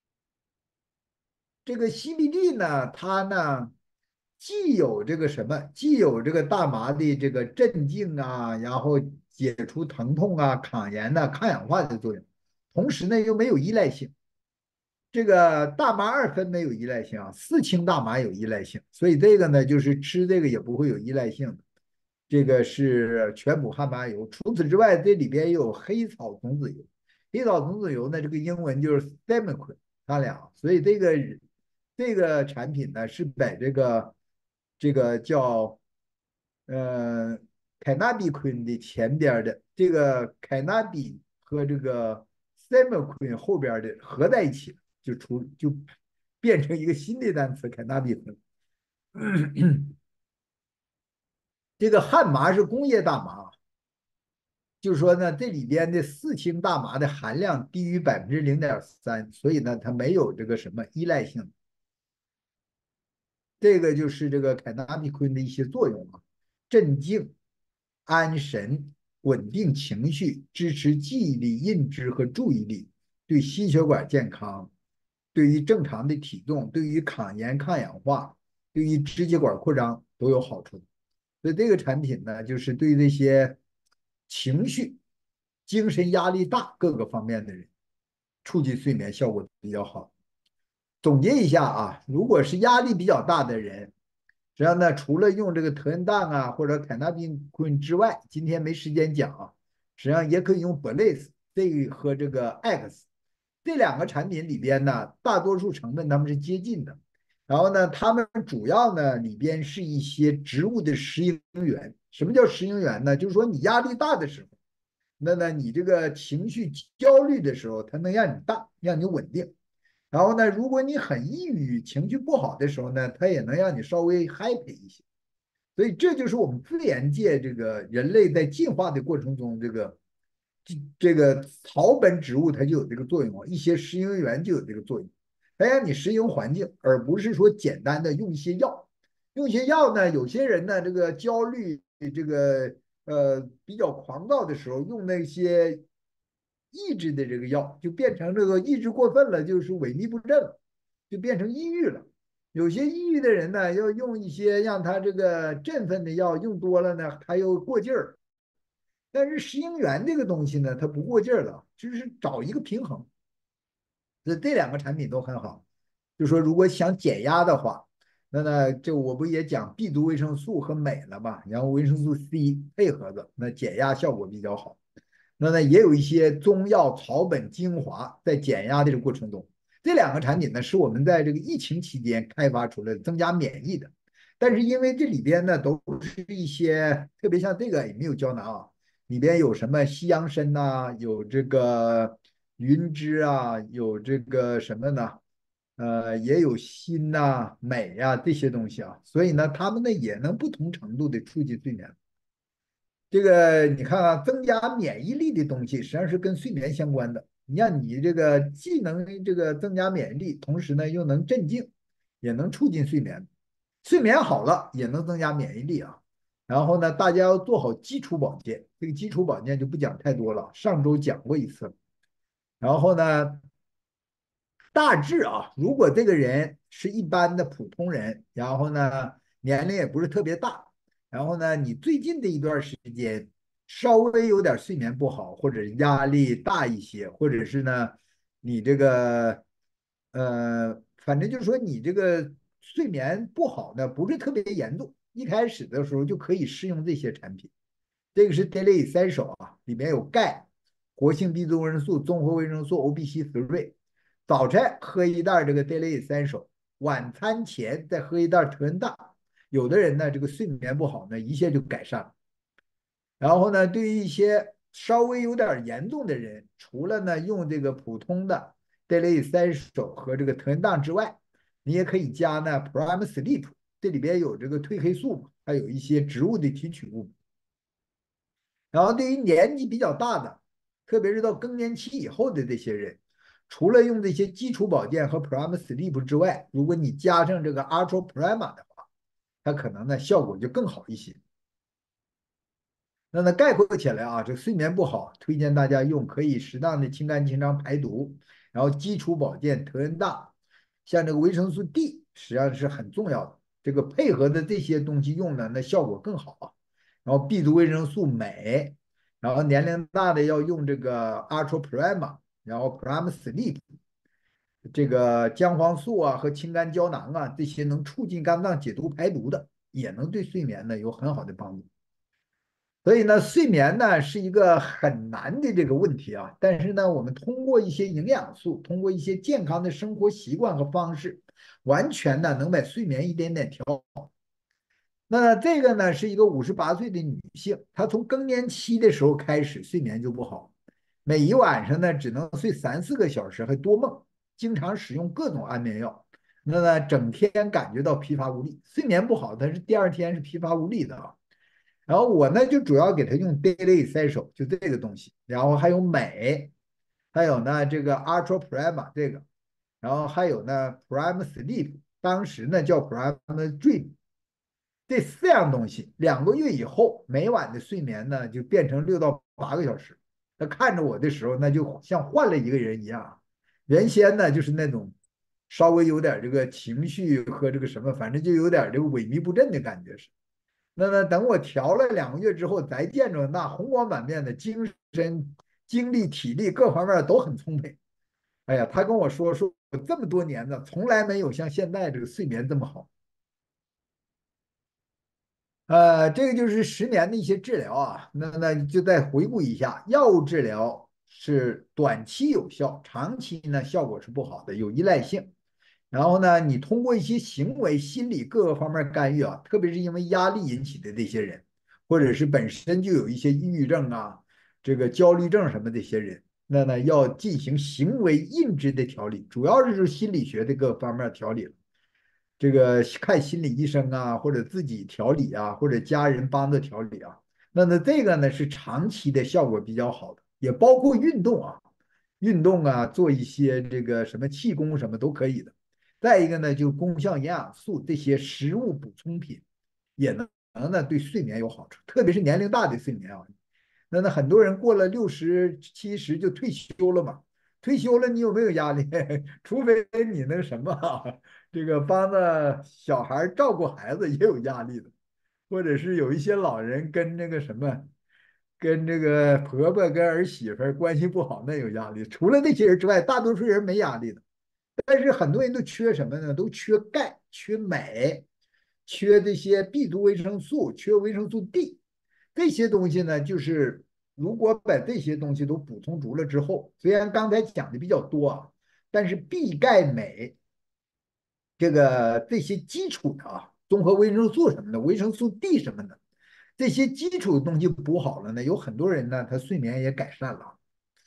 这个 C B D 呢，它呢既有这个什么，既有这个大麻的这个镇静啊，然后解除疼痛啊、抗炎呐、抗氧化的作用，同时呢又没有依赖性。这个大麻二酚没有依赖性啊，四氢大麻有依赖性，所以这个呢就是吃这个也不会有依赖性的。这个是全补汉麻油。除此之外，这里边也有黑草童子油。黑草童子油呢，这个英文就是 s t e m i q u i n 它俩，所以这个这个产品呢是在这个这个叫呃凯纳比坤的前边的，这个凯纳比和这个 s t e m i q u i n 后边的合在一起了，就出就变成一个新的单词凯纳比坤。这个汉麻是工业大麻， 就是说呢，这里边的四氢大麻的含量低于百分之零点三，所以呢，它没有这个什么依赖性。这个就是这个凯纳比坤的一些作用啊，镇静、安神、稳定情绪、支持记忆力、认知和注意力，对心血管健康、对于正常的体重、对于抗炎抗氧化、对于支气管扩张都有好处。所以这个产品呢，就是对这些情绪、精神压力大各个方面的人，促进睡眠效果比较好。总结一下啊，如果是压力比较大的人，实际上呢，除了用这个特恩档啊或者凯纳宾坤之外，今天没时间讲啊，实际上也可以用 b l a z e 这和这个 X 这两个产品里边呢，大多数成分它们是接近的。然后呢，它们主要呢里边是一些植物的食应源。什么叫食应源呢？就是说你压力大的时候，那呢你这个情绪焦虑的时候，它能让你大，让你稳定。然后呢，如果你很抑郁、情绪不好的时候呢，它也能让你稍微 happy 一些。所以这就是我们自然界这个人类在进化的过程中，这个这个草本植物它就有这个作用啊，一些适应原就有这个作用，它让你适应环境，而不是说简单的用一些药。用一些药呢，有些人呢，这个焦虑，这个呃比较狂躁的时候，用那些抑制的这个药，就变成这个抑制过分了，就是萎靡不振了，就变成抑郁了。有些抑郁的人呢，要用一些让他这个振奋的药，用多了呢，他又过劲儿。但是石英元这个东西呢，它不过劲儿了，就是找一个平衡。这这两个产品都很好。就说如果想减压的话，那呢，这我不也讲 B 族维生素和镁了嘛，然后维生素 C 配合的，那减压效果比较好。那呢，也有一些中药草本精华在减压的这个过程中，这两个产品呢是我们在这个疫情期间开发出来的，增加免疫的。但是因为这里边呢都是一些，特别像这个也没有胶囊啊，里边有什么西洋参呐、有这个云芝啊，有这个什么呢？呃，也有锌呐、镁呀、这些东西啊，所以呢，它们呢也能不同程度的促进睡眠。这个你看啊，增加免疫力的东西实际上是跟睡眠相关的。你让你这个既能这个增加免疫力，同时呢又能镇静，也能促进睡眠。睡眠好了也能增加免疫力啊。然后呢，大家要做好基础保健。这个基础保健就不讲太多了，上周讲过一次。然后呢，大致啊，如果这个人是一般的普通人，然后呢年龄也不是特别大，然后呢你最近的一段时间稍微有点睡眠不好，或者压力大一些，或者是呢你这个呃，反正就是说你这个睡眠不好呢不是特别严重，一开始的时候就可以试用这些产品。这个是 Daily Essential 啊，里面有钙、活性 B 族维生素、综合维生素 O、B、C、十 瑞。早晨喝一袋这个 Daily Essential，晚餐前再喝一袋特恩大。有的人呢，这个睡眠不好呢，一下就改善了。然后呢，对于一些稍微有点严重的人，除了呢用这个普通的 Daily Essential 和这个特恩大之外，你也可以加呢 Prime Sleep，这里边有这个褪黑素，还有一些植物的提取物。然后对于年纪比较大的，特别是到更年期以后的这些人，除了用这些基础保健和 Prime Sleep 之外，如果你加上这个 Ultra Prima 的话，它可能呢效果就更好一些。那呢概括起来啊，这睡眠不好，推荐大家用可以适当的清肝清肠排毒，然后基础保健特恩大，像这个维生素 D 实际上是很重要的，这个配合的这些东西用呢，那效果更好啊。然后 B 族维生素镁，然后年龄大的要用这个 Ultra Prima，然后 Prime Sleep，这个姜黄素啊和清肝胶囊啊这些能促进肝脏解毒排毒的，也能对睡眠呢有很好的帮助。所以呢，睡眠呢是一个很难的这个问题啊。但是呢，我们通过一些营养素，通过一些健康的生活习惯和方式，完全呢能把睡眠一点点调好。那这个呢是一个五十八岁的女性，她从更年期的时候开始睡眠就不好，每一晚上呢只能睡三四个小时，还多梦，经常使用各种安眠药。那呢整天感觉到疲乏无力，睡眠不好，但是第二天是疲乏无力的啊。 然后我呢就主要给他用 Daily Essential，就这个东西，然后还有镁，还有呢这个 Ultra Prima 这个，然后还有呢 Prime Sleep，当时呢叫 Prime Dream，这四样东西，两个月以后每晚的睡眠呢就变成六到八个小时。他看着我的时候，那就像换了一个人一样。原先呢就是那种稍微有点这个情绪和这个什么，反正就有点这个萎靡不振的感觉是。那么等我调了两个月之后，再见着那红光满面的精神、精力、体力各方面都很充沛。哎呀，他跟我说说，我这么多年呢，从来没有像现在这个睡眠这么好。呃，这个就是十年的一些治疗啊，那那就再回顾一下，药物治疗是短期有效，长期呢效果是不好的，有依赖性。然后呢，你通过一些行为、心理各个方面干预啊，特别是因为压力引起的这些人，或者是本身就有一些抑郁症啊、这个焦虑症什么这些人，那呢要进行行为认知的调理，主要是心理学的各方面调理了。这个看心理医生啊，或者自己调理啊，或者家人帮着调理啊，那那这个呢是长期的效果比较好的，也包括运动啊，运动啊，做一些这个什么气功什么都可以的。再一个呢，就功效营养素这些食物补充品也能呢对睡眠有好处，特别是年龄大的睡眠啊。那那很多人过了六十七十就退休了嘛，退休了你有没有压力？除非你那什么啊，这个帮着小孩照顾孩子也有压力的，或者是有一些老人跟那个什么，跟这个婆婆跟儿媳妇关系不好，那有压力。除了那些人之外，大多数人没压力的。但是很多人都缺什么呢？都缺钙、缺镁、缺这些 B 族维生素、缺维生素 D 这些东西呢，就是如果把这些东西都补充足了之后，虽然刚才讲的比较多啊，但是 B 钙镁这个这些基础的啊，综合维生素什么的，维生素 D 什么的，这些基础的东西补好了呢，有很多人呢，他睡眠也改善了。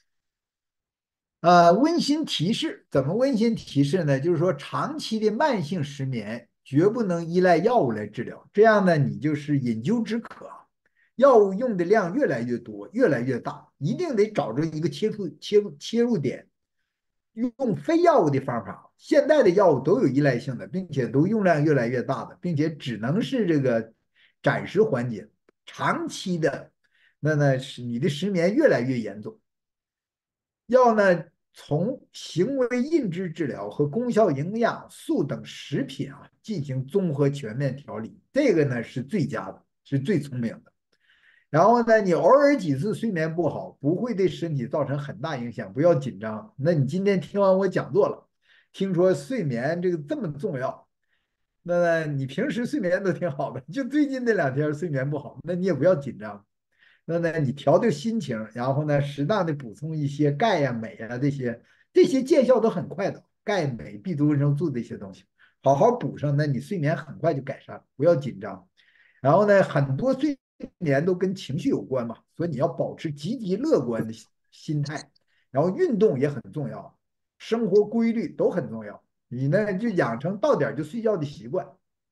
呃，温馨提示怎么温馨提示呢？就是说，长期的慢性失眠绝不能依赖药物来治疗，这样呢，你就是饮鸩止渴，药物用的量越来越多，越来越大，一定得找着一个切入切入切入点，用非药物的方法。现在的药物都有依赖性的，并且都用量越来越大的，并且只能是这个暂时缓解，长期的，那呢是你的失眠越来越严重。要呢从行为认知治疗和功效营养素等食品啊进行综合全面调理，这个呢是最佳的，是最聪明的。然后呢，你偶尔几次睡眠不好，不会对身体造成很大影响，不要紧张。那你今天听完我讲座了，听说睡眠这个这么重要，那你平时睡眠都挺好的，就最近这两天睡眠不好，那你也不要紧张。那呢，你调对心情，然后呢，适当的补充一些钙呀、镁呀这些，这些见效都很快的，钙、镁、B 族维生素这些东西，好好补上，那你睡眠很快就改善了，不要紧张。然后呢，很多睡眠都跟情绪有关嘛，所以你要保持积极乐观的心态，然后运动也很重要，生活规律都很重要。你呢，就养成到点就睡觉的习惯。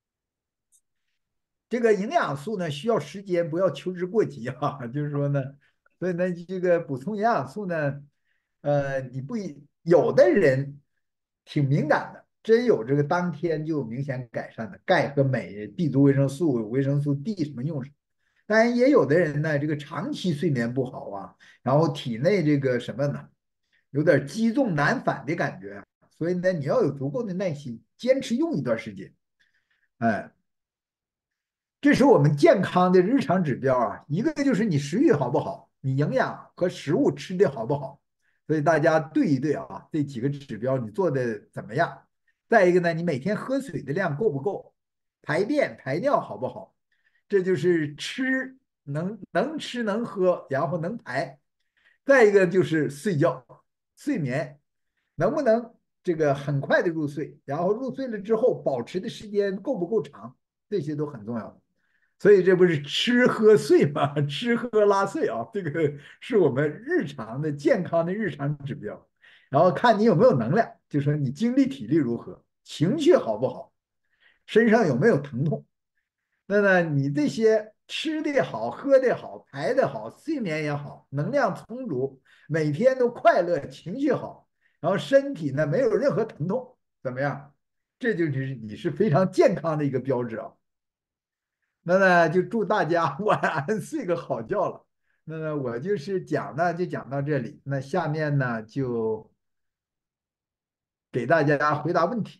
这个营养素呢需要时间，不要求之过急啊。就是说呢，所以呢，这个补充营养素呢，呃，你不有的人挺敏感的，真有这个当天就有明显改善的，钙和镁、B 族维生素、维生素 D 什么用什么。当然也有的人呢，这个长期睡眠不好啊，然后体内这个什么呢，有点积重难返的感觉，所以呢，你要有足够的耐心，坚持用一段时间。哎，这是我们健康的日常指标啊，一个就是你食欲好不好，你营养和食物吃的好不好，所以大家对一对啊，这几个指标你做的怎么样？再一个呢，你每天喝水的量够不够？排便排尿好不好？这就是吃能能吃能喝，然后能排。再一个就是睡觉，睡眠能不能这个很快的入睡，然后入睡了之后保持的时间够不够长，这些都很重要。所以这不是吃喝睡吗？吃喝拉睡啊，这个是我们日常的健康的日常指标。然后看你有没有能量，就说你精力体力如何，情绪好不好，身上有没有疼痛。那呢，你这些吃的好，喝的好，排的好，睡眠也好，能量充足，每天都快乐，情绪好，然后身体呢没有任何疼痛，怎么样？这就是你是非常健康的一个标志啊。那呢，就祝大家晚安，睡个好觉了。那呢，我就是讲呢，就讲到这里。那下面呢，就给大家回答问题。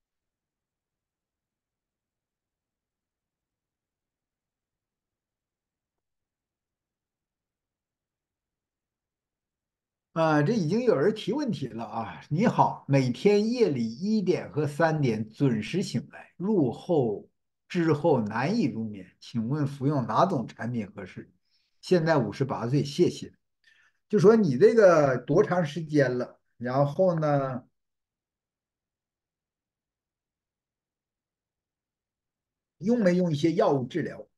啊，这已经有人提问题了啊！你好，每天夜里一点和三点准时醒来，入后之后难以入眠，请问服用哪种产品合适？现在五十八岁，谢谢。就说你这个多长时间了？然后呢，用没用一些药物治疗？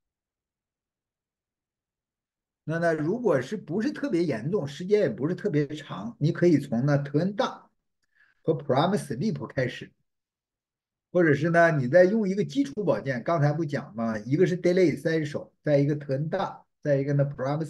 那呢，如果是不是特别严重，时间也不是特别长，你可以从呢特恩大和 Prime Sleep 开始。或者是呢，你再用一个基础保健，刚才不讲吗？一个是 Daily Essential，再一个特恩大，再一个呢 Prime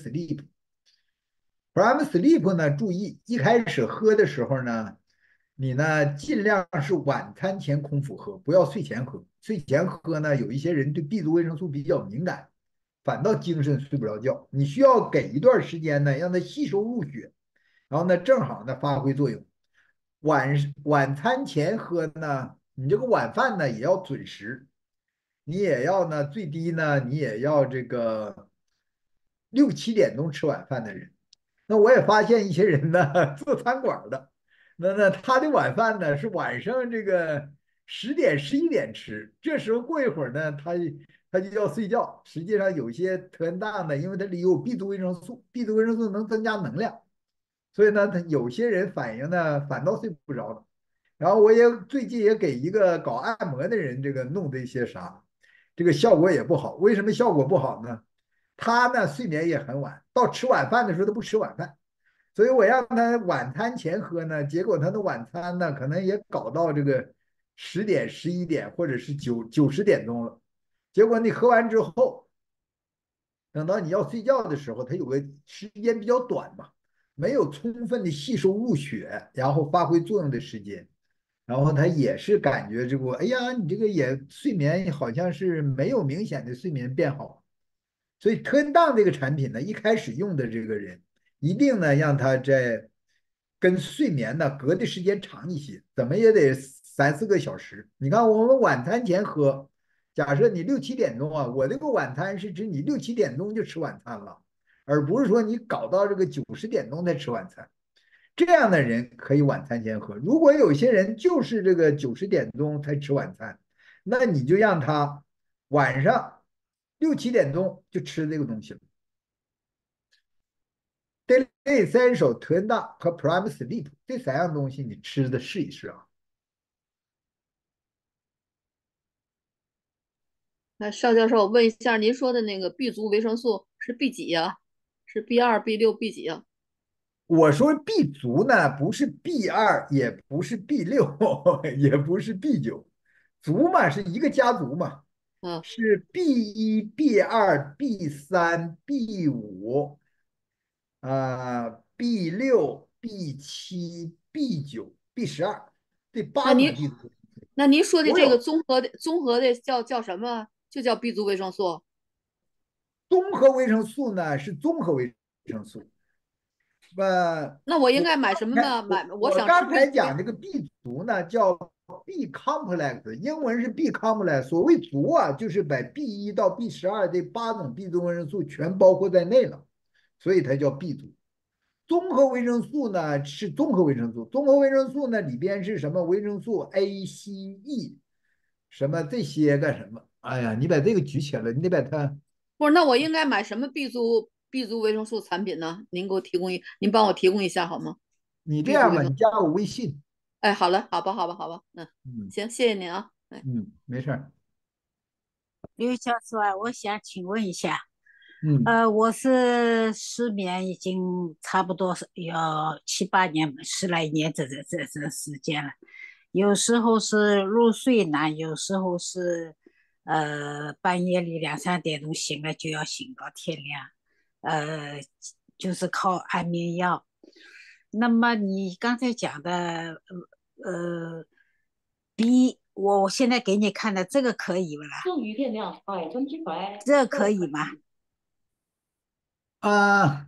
Sleep。Prime Sleep 呢，注意一开始喝的时候呢，你呢尽量是晚餐前空腹喝，不要睡前喝。睡前喝呢，有一些人对 B 族维生素比较敏感，反倒精神睡不着觉。你需要给一段时间呢，让它吸收入血，然后呢正好呢发挥作用。晚晚餐前喝呢，你这个晚饭呢也要准时，你也要呢最低呢你也要这个六七点钟吃晚饭的人。那我也发现一些人呢做餐馆的，那那他的晚饭呢是晚上这个十点十一点吃，这时候过一会儿呢他他就要睡觉。实际上有些特大呢，因为它里有 B 族维生素，B 族维生素能增加能量。所以呢，他有些人反应呢反倒睡不着了。然后我也最近也给一个搞按摩的人这个弄的一些啥，这个效果也不好。为什么效果不好呢？他呢睡眠也很晚，到吃晚饭的时候他不吃晚饭，所以我让他晚餐前喝呢，结果他的晚餐呢可能也搞到这个十点、十一点或者是九九十点钟了。结果你喝完之后，等到你要睡觉的时候，它有个时间比较短嘛，没有充分的吸收入血，然后发挥作用的时间，然后他也是感觉这个，哎呀，你这个也睡眠好像是没有明显的睡眠变好。所以 turn down 这个产品呢，一开始用的这个人，一定呢让他在跟睡眠呢隔的时间长一些，怎么也得三四个小时。你看我们晚餐前喝，假设你六七点钟啊，我这个晚餐是指你六七点钟就吃晚餐了，而不是说你搞到这个九十点钟再吃晚餐。这样的人可以晚餐前喝。如果有些人就是这个九十点钟才吃晚餐，那你就让他晚上六七点钟就吃这个东西了。Daily 三手特大和 Prime Sleep 这三样东西你吃的试一试啊。 那邵教授，我问一下，您说的那个 B 族维生素是 B 几呀？是 B 二、B 六、B 几呀？ 我说 B 族呢，不是 B 二，也不是 B 六，也不是 B 九，族嘛是一个家族嘛， 嗯， 是 B 一、B 二、B 三、B 五啊、B 六、B 七、B 九、B 十二这八种那您 B 族那您说的这个所有综合的综合的叫叫什么？就叫 B 族维生素。 综合维生素呢是综合维生素。呃， 那我应我该买什么才呢？买， 我我想吃我刚 B 才族维。 讲这个 B 族呢叫 B complex，英文是 B complex。所谓族啊，就是把 B 一到 B 十二这八种 B 族维生素全包括在内了，所以它叫 B 族。综合维生素呢是综合维生素，综合维生素呢里边是什么？维生素 A、C、E，什么这些干什么？哎呀，你把这个举起来了，你得把它， 不是，那我应该买什么 B 族 B 族维生素产品呢？您给我提供一，您帮我提供一下好吗？B 族你这样吧， 维生素。 你加我微信， 哎，好了，好吧，好吧，好吧，嗯， 嗯行，谢谢您啊。哎， 嗯，没事儿， 刘教授啊，我想请问一下， 嗯。 呃，我是失眠已经差不多是有七八年、十来年这这这这时间了，有时候是入睡难，有时候是呃，半夜里两三点钟醒了就要醒到天亮，呃，就是靠安眠药。那么你刚才讲的，呃呃，B，我我现在给你看的这个可以不啦？ 終於天亮，哎，真奇怪。 这可以吗？ 啊，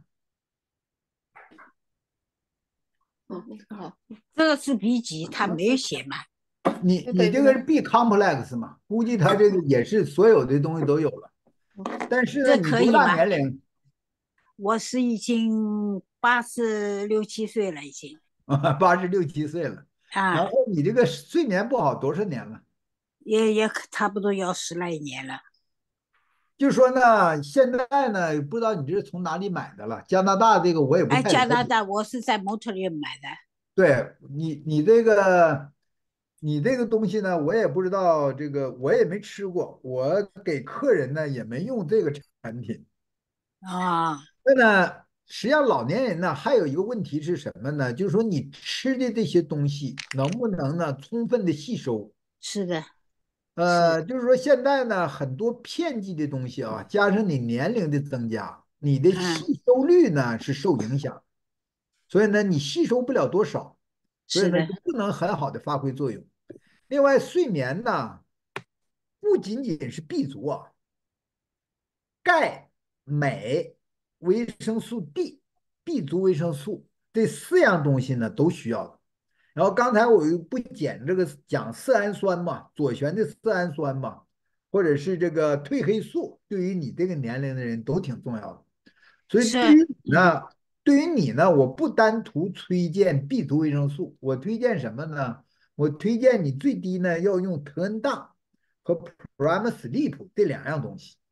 嗯，好， 这个是 B 级，他没有写嘛。 你对对你这个是 B complex 嘛？估计它这个也是所有的东西都有了。但是呢， 这你多大可以吗？ 年龄？ 我是已经八十六七岁了，已经啊，八十六七岁了。然啊， 后你这个睡眠不好多少年了？ 也也差不多要十来年了。 就说呢，现在呢，不知道你这是从哪里买的了。加拿大这个我也不哎， 太了解。 加拿大，我是在蒙特利尔买的。 对你，你这个，你这个东西呢，我也不知道，这个我也没吃过，我给客人呢也没用这个产品。 啊， 那呢，实际上老年人呢还有一个问题是什么呢？就是说你吃的这些东西能不能呢充分的吸收？ 是的，是， 呃，就是说现在呢很多片剂的东西啊，加上你年龄的增加，你的嗯， 吸收率呢是受影响，所以呢你吸收不了多少，所以是的， 呢就不能很好的发挥作用。另外，睡眠呢不仅仅是 B 族啊，钙、镁、维生素 D、B 族维生素这四样东西呢都需要的。然后刚才我又不讲这个讲色氨酸嘛，左旋的色氨酸嘛，或者是这个褪黑素，对于你这个年龄的人都挺重要的。所以是， 对于你嗯， 呢，对于你呢，我不单独推荐 B 族维生素，我推荐什么呢？我推荐你最低呢要用特恩大和 Prime Sleep 这两样东西。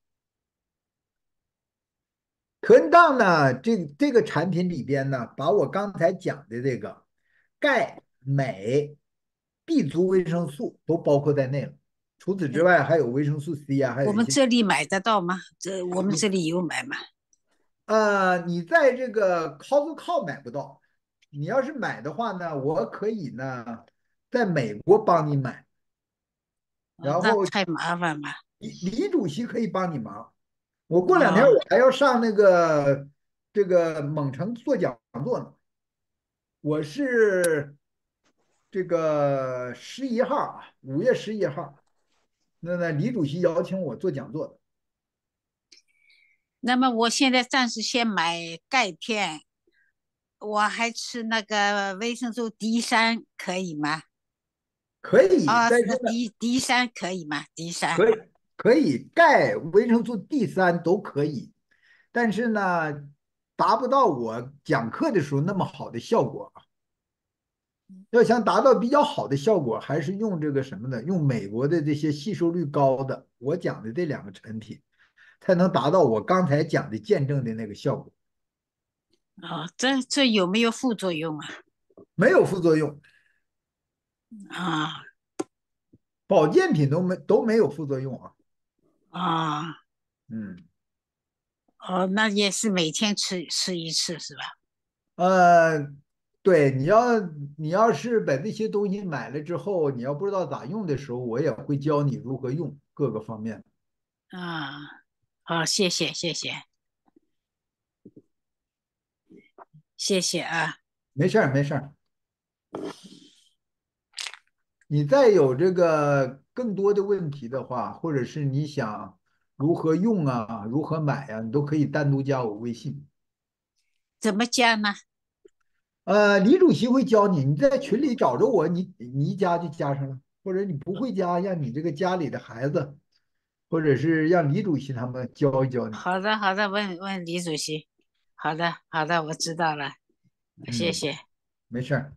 特恩当呢，这这个产品里边呢，把我刚才讲的这个钙、镁、B 族维生素都包括在内了。除此之外，还有维生素 C 啊，还有我们一些。 这里买得到吗？这我们你这里有买吗？ 呃，你在这个 Costco 买不到。你要是买的话呢，我可以呢在美国帮你买， 哦， 然后那太麻烦了。 李李主席可以帮你忙。我过两天哦， 我还要上那个这个蒙城做讲座呢。我是这个十一号啊，五月十一号，那那李主席邀请我做讲座的。 那么我现在暂时先买钙片，我还吃那个维生素 D 三，可以吗？ 可以， 啊、 但是是呢， D D 三可以吗？D 三可以可以，钙、维生素 D 三都可以，但是呢，达不到我讲课的时候那么好的效果啊。要想达到比较好的效果，还是用这个什么呢？用美国的这些吸收率高的，我讲的这两个产品，才能达到我刚才讲的见证的那个效果。 哦，这这有没有副作用啊？ 没有副作用， 啊保健品都没都没有副作用啊。 啊嗯， 哦，那也是每天吃吃一次是吧？ 呃，对，你要你要是把这些东西买了之后，你要不知道咋用的时候，我也会教你如何用各个方面。 啊，好，谢谢谢谢谢谢啊。 没事儿，没事儿。你再有这个更多的问题的话，或者是你想如何用啊，如何买啊，你都可以单独加我微信。 怎么加呢？ 呃，李主席会教你，你在群里找着我，你你一加就加上了，或者你不会加，让你这个家里的孩子，或者是让李主席他们教一教你。 好的好的，问问李主席。好的好的，我知道了，谢嗯， 谢。 没事儿。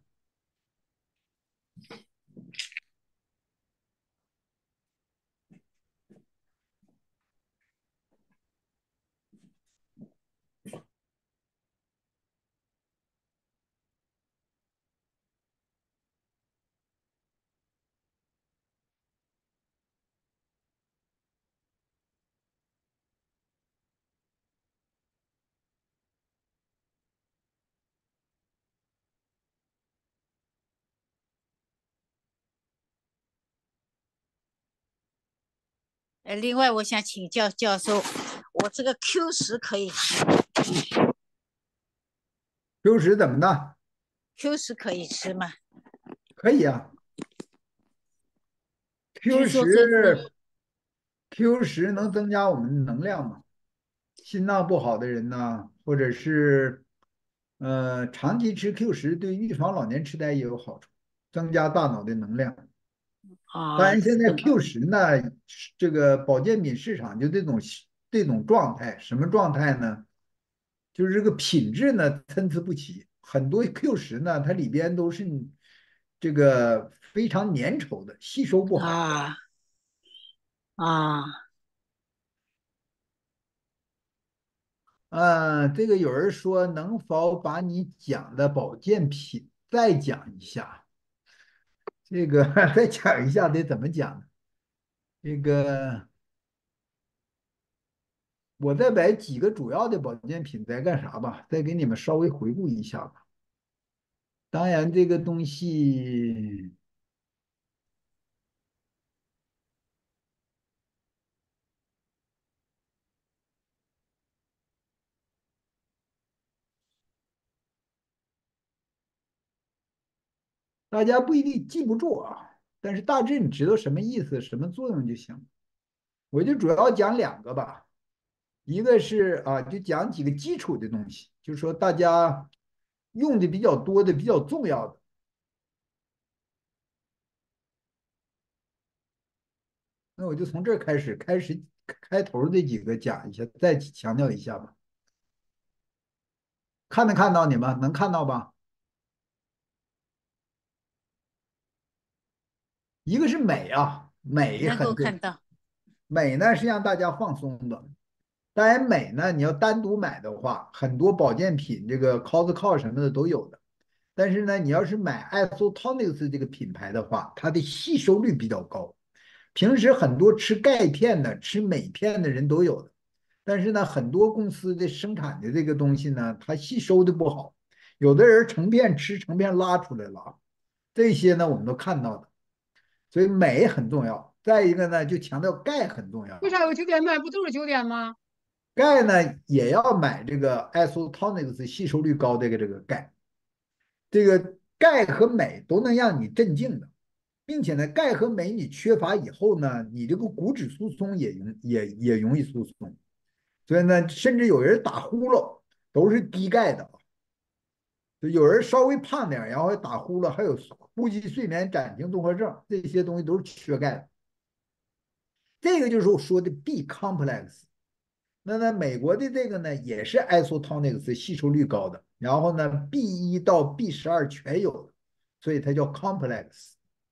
呃，另外我想请教教授，我这个 Q 十可以吃 ，Q 十怎么的？ ？Q 十可以吃吗？ 可以啊，Q 据说这个十 Q 十能增加我们的能量吗？心脏不好的人呢，或者是呃长期吃 Q 十，对预防老年痴呆也有好处，增加大脑的能量。当啊， 然，现在这个 Q 十呢，这个保健品市场就这种这种状态，什么状态呢？就是这个品质呢参差不齐，很多 Q 十呢，它里边都是这个非常粘稠的，吸收不好。 啊啊呃，这个有人说能否把你讲的保健品再讲一下？这个再讲一下得怎么讲呢？这个我再把几个主要的保健品在干啥吧？再给你们稍微回顾一下吧。当然，这个东西大家不一定记不住啊，但是大致你知道什么意思、什么作用就行。我就主要讲两个吧，一个是啊，就讲几个基础的东西，就是说大家用的比较多的、比较重要的。那我就从这儿开始，开始开头这几个讲一下，再强调一下吧。看没看到你们？能看到吧？一个是镁啊，镁能够很重要。 看到镁呢是让大家放松的。当然，镁呢你要单独买的话，很多保健品这个 Costco 什么的都有的。但是呢，你要是买 Isotonics 这个品牌的话，它的吸收率比较高。平时很多吃钙片的、吃镁片的人都有的。但是呢，很多公司的生产的这个东西呢，它吸收的不好，有的人成片吃，成片拉出来了啊。这些呢，我们都看到的。所以镁很重要。再一个呢，就强调钙很重要。 为啥有九点卖？不都是九点吗？ 钙呢也要买这个 Isotonics 吸收率高的这个钙。这个钙和镁都能让你镇静的，并且呢，钙和镁你缺乏以后呢，你这个骨质疏松也容也也容易疏松。所以呢，甚至有人打呼噜都是低钙的，就有人稍微胖点，然后打呼噜，还有呼吸睡眠暂停综合症，这些东西都是缺钙的。这个就是我说的 B complex。那呢，美国的这个呢也是 isotonics 吸收率高的，然后呢 B 一到 B 十二全有的，所以它叫 complex。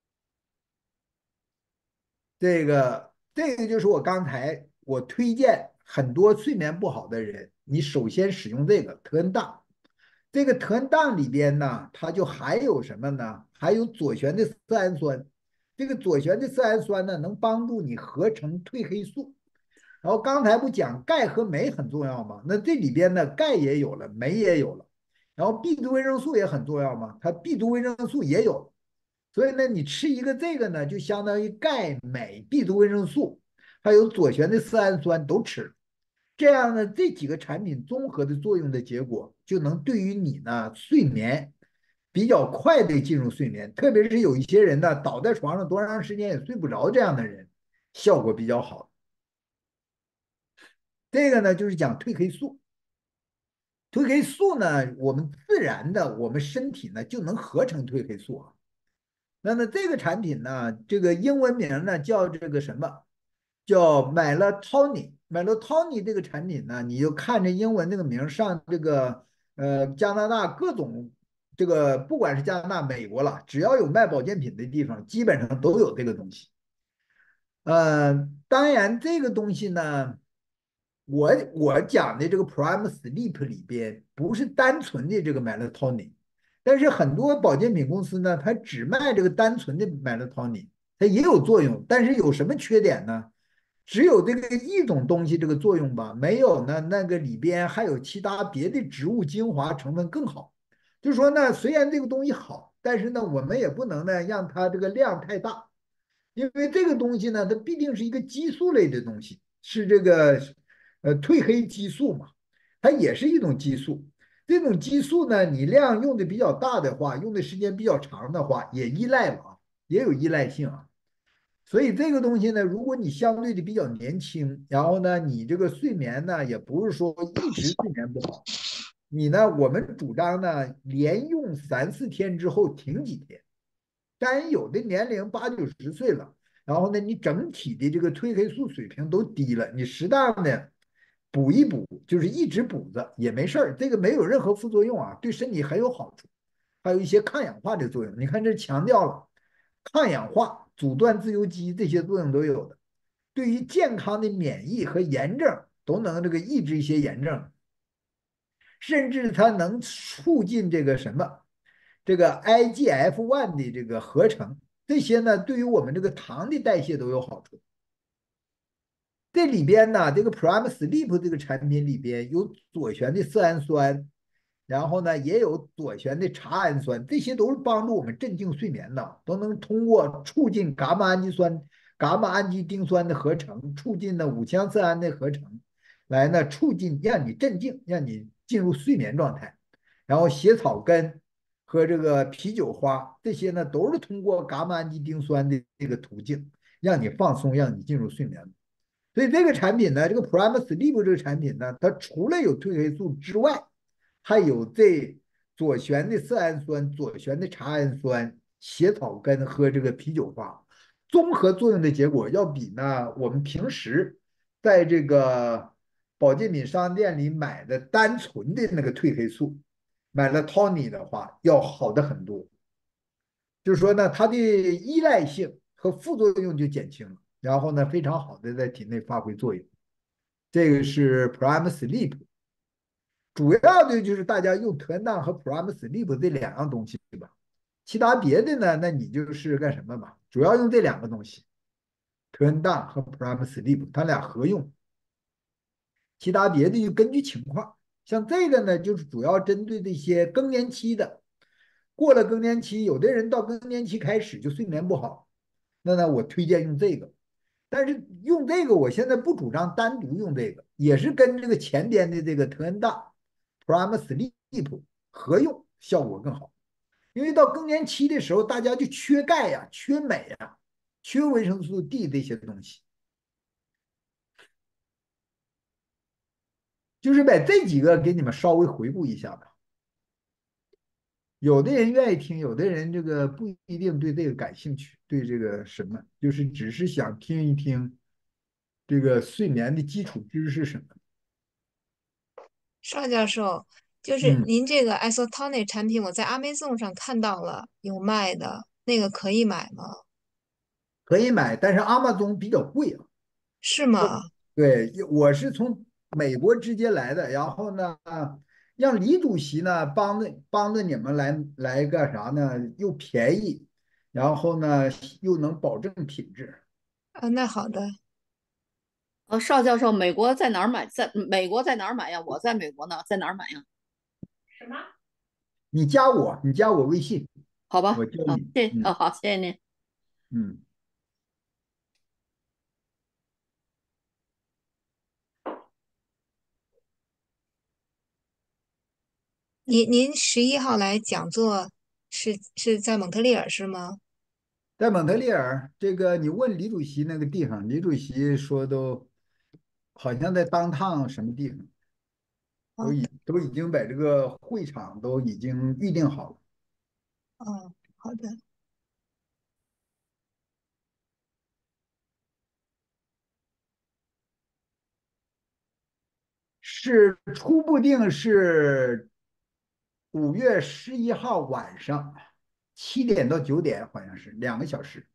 这个这个就是我刚才我推荐很多睡眠不好的人，你首先使用这个特恩当。这个特恩当里边呢，它就还有什么呢？还有左旋的色氨酸。这个左旋的色氨酸呢，能帮助你合成褪黑素。然后刚才不讲钙和镁很重要吗？那这里边呢，钙也有了，镁也有了，然后 B 族维生素也很重要嘛，它 B 族维生素也有，所以呢，你吃一个这个呢，就相当于钙、镁、B 族维生素，还有左旋的色氨酸都吃了。这样呢，这几个产品综合的作用的结果，就能对于你呢睡眠比较快的进入睡眠，特别是有一些人呢倒在床上多长时间也睡不着，这样的人效果比较好。这个呢就是讲褪黑素。褪黑素呢，我们自然的，我们身体呢就能合成褪黑素啊。那么这个产品呢，这个英文名呢叫这个什么？叫 Melatonin。Melatonin 这个产品呢，你就看着英文这个名上这个呃加拿大各种这个不管是加拿大、美国了，只要有卖保健品的地方，基本上都有这个东西。呃，当然这个东西呢。我我讲的这个 Prime Sleep 里边不是单纯的这个 melatonin，但是很多保健品公司呢，它只卖这个单纯的 melatonin，它也有作用，但是有什么缺点呢？只有这个一种东西这个作用吧，没有呢那个里边还有其他别的植物精华成分更好。就是说呢，虽然这个东西好，但是呢，我们也不能呢让它这个量太大。 因为这个东西呢，它必定是一个激素类的东西，是这个呃褪黑激素嘛，它也是一种激素。这种激素呢，你量用的比较大的话，用的时间比较长的话，也依赖了啊，也有依赖性啊。所以这个东西呢，如果你相对的比较年轻，然后呢，你这个睡眠呢，也不是说一直睡眠不好，你呢，我们主张呢，连用三四天之后停几天。但有的年龄八九十岁了，然后呢，你整体的这个褪黑素水平都低了，你适当的补一补，就是一直补着也没事儿，这个没有任何副作用啊，对身体很有好处，还有一些抗氧化的作用。你看这强调了抗氧化、阻断自由基这些作用都有的，对于健康的免疫和炎症都能这个抑制一些炎症，甚至它能促进这个什么，这个 I G F 一 的这个合成，这些呢对于我们这个糖的代谢都有好处。这里边呢，这个 Prime Sleep 这个产品里边有左旋的色氨酸，然后呢也有左旋的茶氨酸，这些都是帮助我们镇静睡眠的，都能通过促进伽马氨基酸、伽马氨基丁酸的合成，促进呢五羟色胺的合成，来呢促进让你镇静，让你进入睡眠状态。然后血草根和这个啤酒花这些呢，都是通过伽马氨基丁酸的这个途径，让你放松，让你进入睡眠。所以这个产品呢，这个 Prime Sleep 这个产品呢，它除了有褪黑素之外，还有这左旋的色氨酸、左旋的茶氨酸、血草根和这个啤酒花，综合作用的结果要比呢我们平时在这个保健品商店里买的单纯的那个褪黑素，买了 Tony 的话要好的很多。就是说呢，它的依赖性和副作用就减轻了，然后呢，非常好的在体内发挥作用。这个是 Prime Sleep，主要的就是大家用特恩档和 Prime Sleep 这两样东西吧。其他别的呢，那你就是干什么吧？主要用这两个东西，特恩档和 Prime Sleep，它俩合用。其他别的就根据情况。像这个呢，就是主要针对这些更年期的，过了更年期，有的人到更年期开始就睡眠不好，那呢，我推荐用这个。但是用这个，我现在不主张单独用这个，也是跟这个前边的这个特恩大 Prime Sleep 合用，效果更好。因为到更年期的时候，大家就缺钙呀、缺镁呀、缺维生素 D 这些东西。就是把这几个给你们稍微回顾一下吧。有的人愿意听，有的人这个不一定对这个感兴趣，对这个什么，就是只是想听一听这个睡眠的基础知识什么。 邵教授，就是嗯， 您这个 Isotonic 产品，我在 Amazon 上看到了有卖的，那个可以买吗？ 可以买，但是阿 m a 比较贵啊。 是吗？ 对，我是从美国直接来的，然后呢，让李主席呢帮着帮着你们来来干啥呢？又便宜，然后呢又能保证品质。 啊，那好的， 呃，邵教授，美国在哪儿买？在美国在哪儿买呀？我在美国呢，在哪儿买呀？ 什么？ 你加我，你加我微信， 好吧，啊， 我教你。 谢，哦， 嗯好，谢谢您。 嗯。 您您十一号来讲座是是在蒙特利尔是吗？ 在蒙特利尔，这个你问李主席那个地方，李主席说都好像在当趟什么地方，都哦已都已经把这个会场都已经预定好了。 哦，好的。 是初步定是五月十一号晚上七点到九点，好像是两个小时。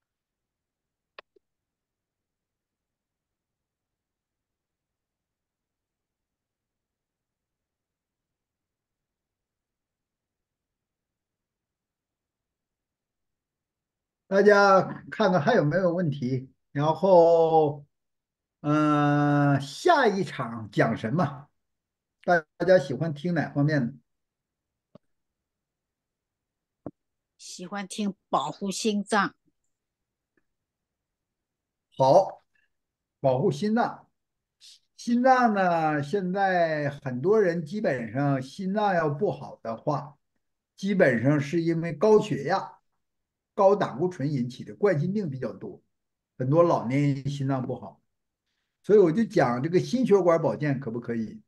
大家看看还有没有问题，然后，嗯、呃下一场讲什么？大大家喜欢听哪方面的？ 喜欢听保护心脏。 好，保护心脏。心脏呢，现在很多人基本上心脏要不好的话，基本上是因为高血压、高胆固醇引起的冠心病比较多，很多老年人心脏不好，所以我就讲这个心血管保健可不可以？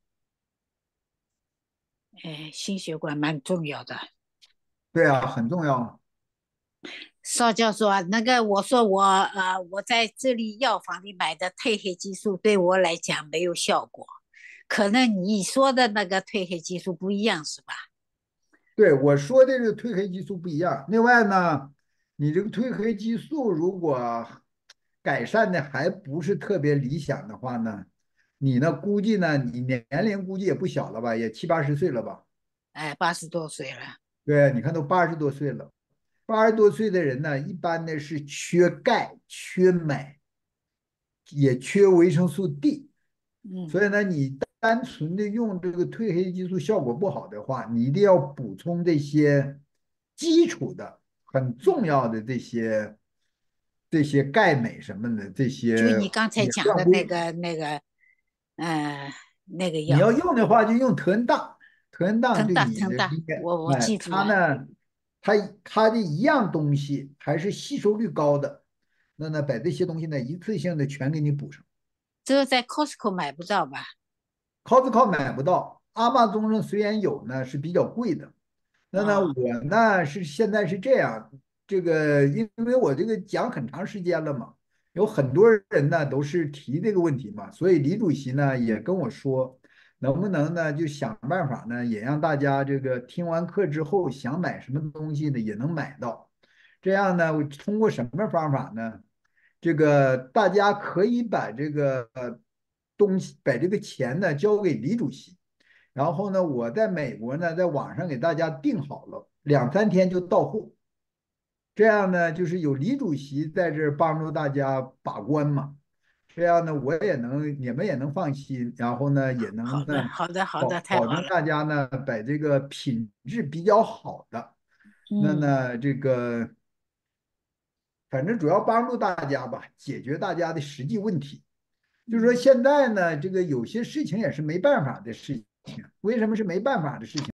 哎，心血管蛮重要的。 对啊，很重要。 邵教授啊，那个我说我呃，我在这里药房里买的褪黑激素对我来讲没有效果，可能你说的那个褪黑激素不一样是吧？ 对，我说的这个褪黑激素不一样。另外呢，你这个褪黑激素如果改善的还不是特别理想的话呢，你呢估计呢，你年龄估计也不小了吧，也七八十岁了吧？ 哎，八十多岁了。 对，你看都八十多岁了，八十多岁的人呢，一般呢是缺钙、缺镁，也缺维生素 D。 嗯， 所以呢，你单纯的用这个褪黑激素效果不好的话，你一定要补充这些基础的、很重要的这些这些钙镁什么的这些就你刚才也讲的那要规。 个那个，呃，那个药， 你要用的话，就用特恩当，特恩当腾大对你的腾大， 应该， 我我哎， 记住了。 它呢，它它的一样东西还是吸收率高的，那呢，把这些东西呢一次性的全给你补上。 这个在 Costco 买不到吧？ Costco 买不到，阿 m a 上虽然有呢，是比较贵的。那呢， 啊、 我呢是现在是这样，这个因为我这个讲很长时间了嘛，有很多人呢都是提这个问题嘛，所以李主席呢也跟我说，能不能呢就想办法呢，也让大家这个听完课之后想买什么东西呢也能买到。这样呢，我通过什么方法呢？这个大家可以把这个东西，把这个钱呢交给李主席。然后呢，我在美国呢，在网上给大家订好了，两三天就到货。这样呢，就是有李主席在这儿帮助大家把关嘛。这样呢，我也能，你们也能放心，然后呢，也能好的， 呢好的，好的， 保保证太好了。 大家呢把这个品质比较好的，那嗯呢这个反正主要帮助大家吧，解决大家的实际问题。就是说嗯。 现在呢，这个有些事情也是没办法的事情。为什么是没办法的事情？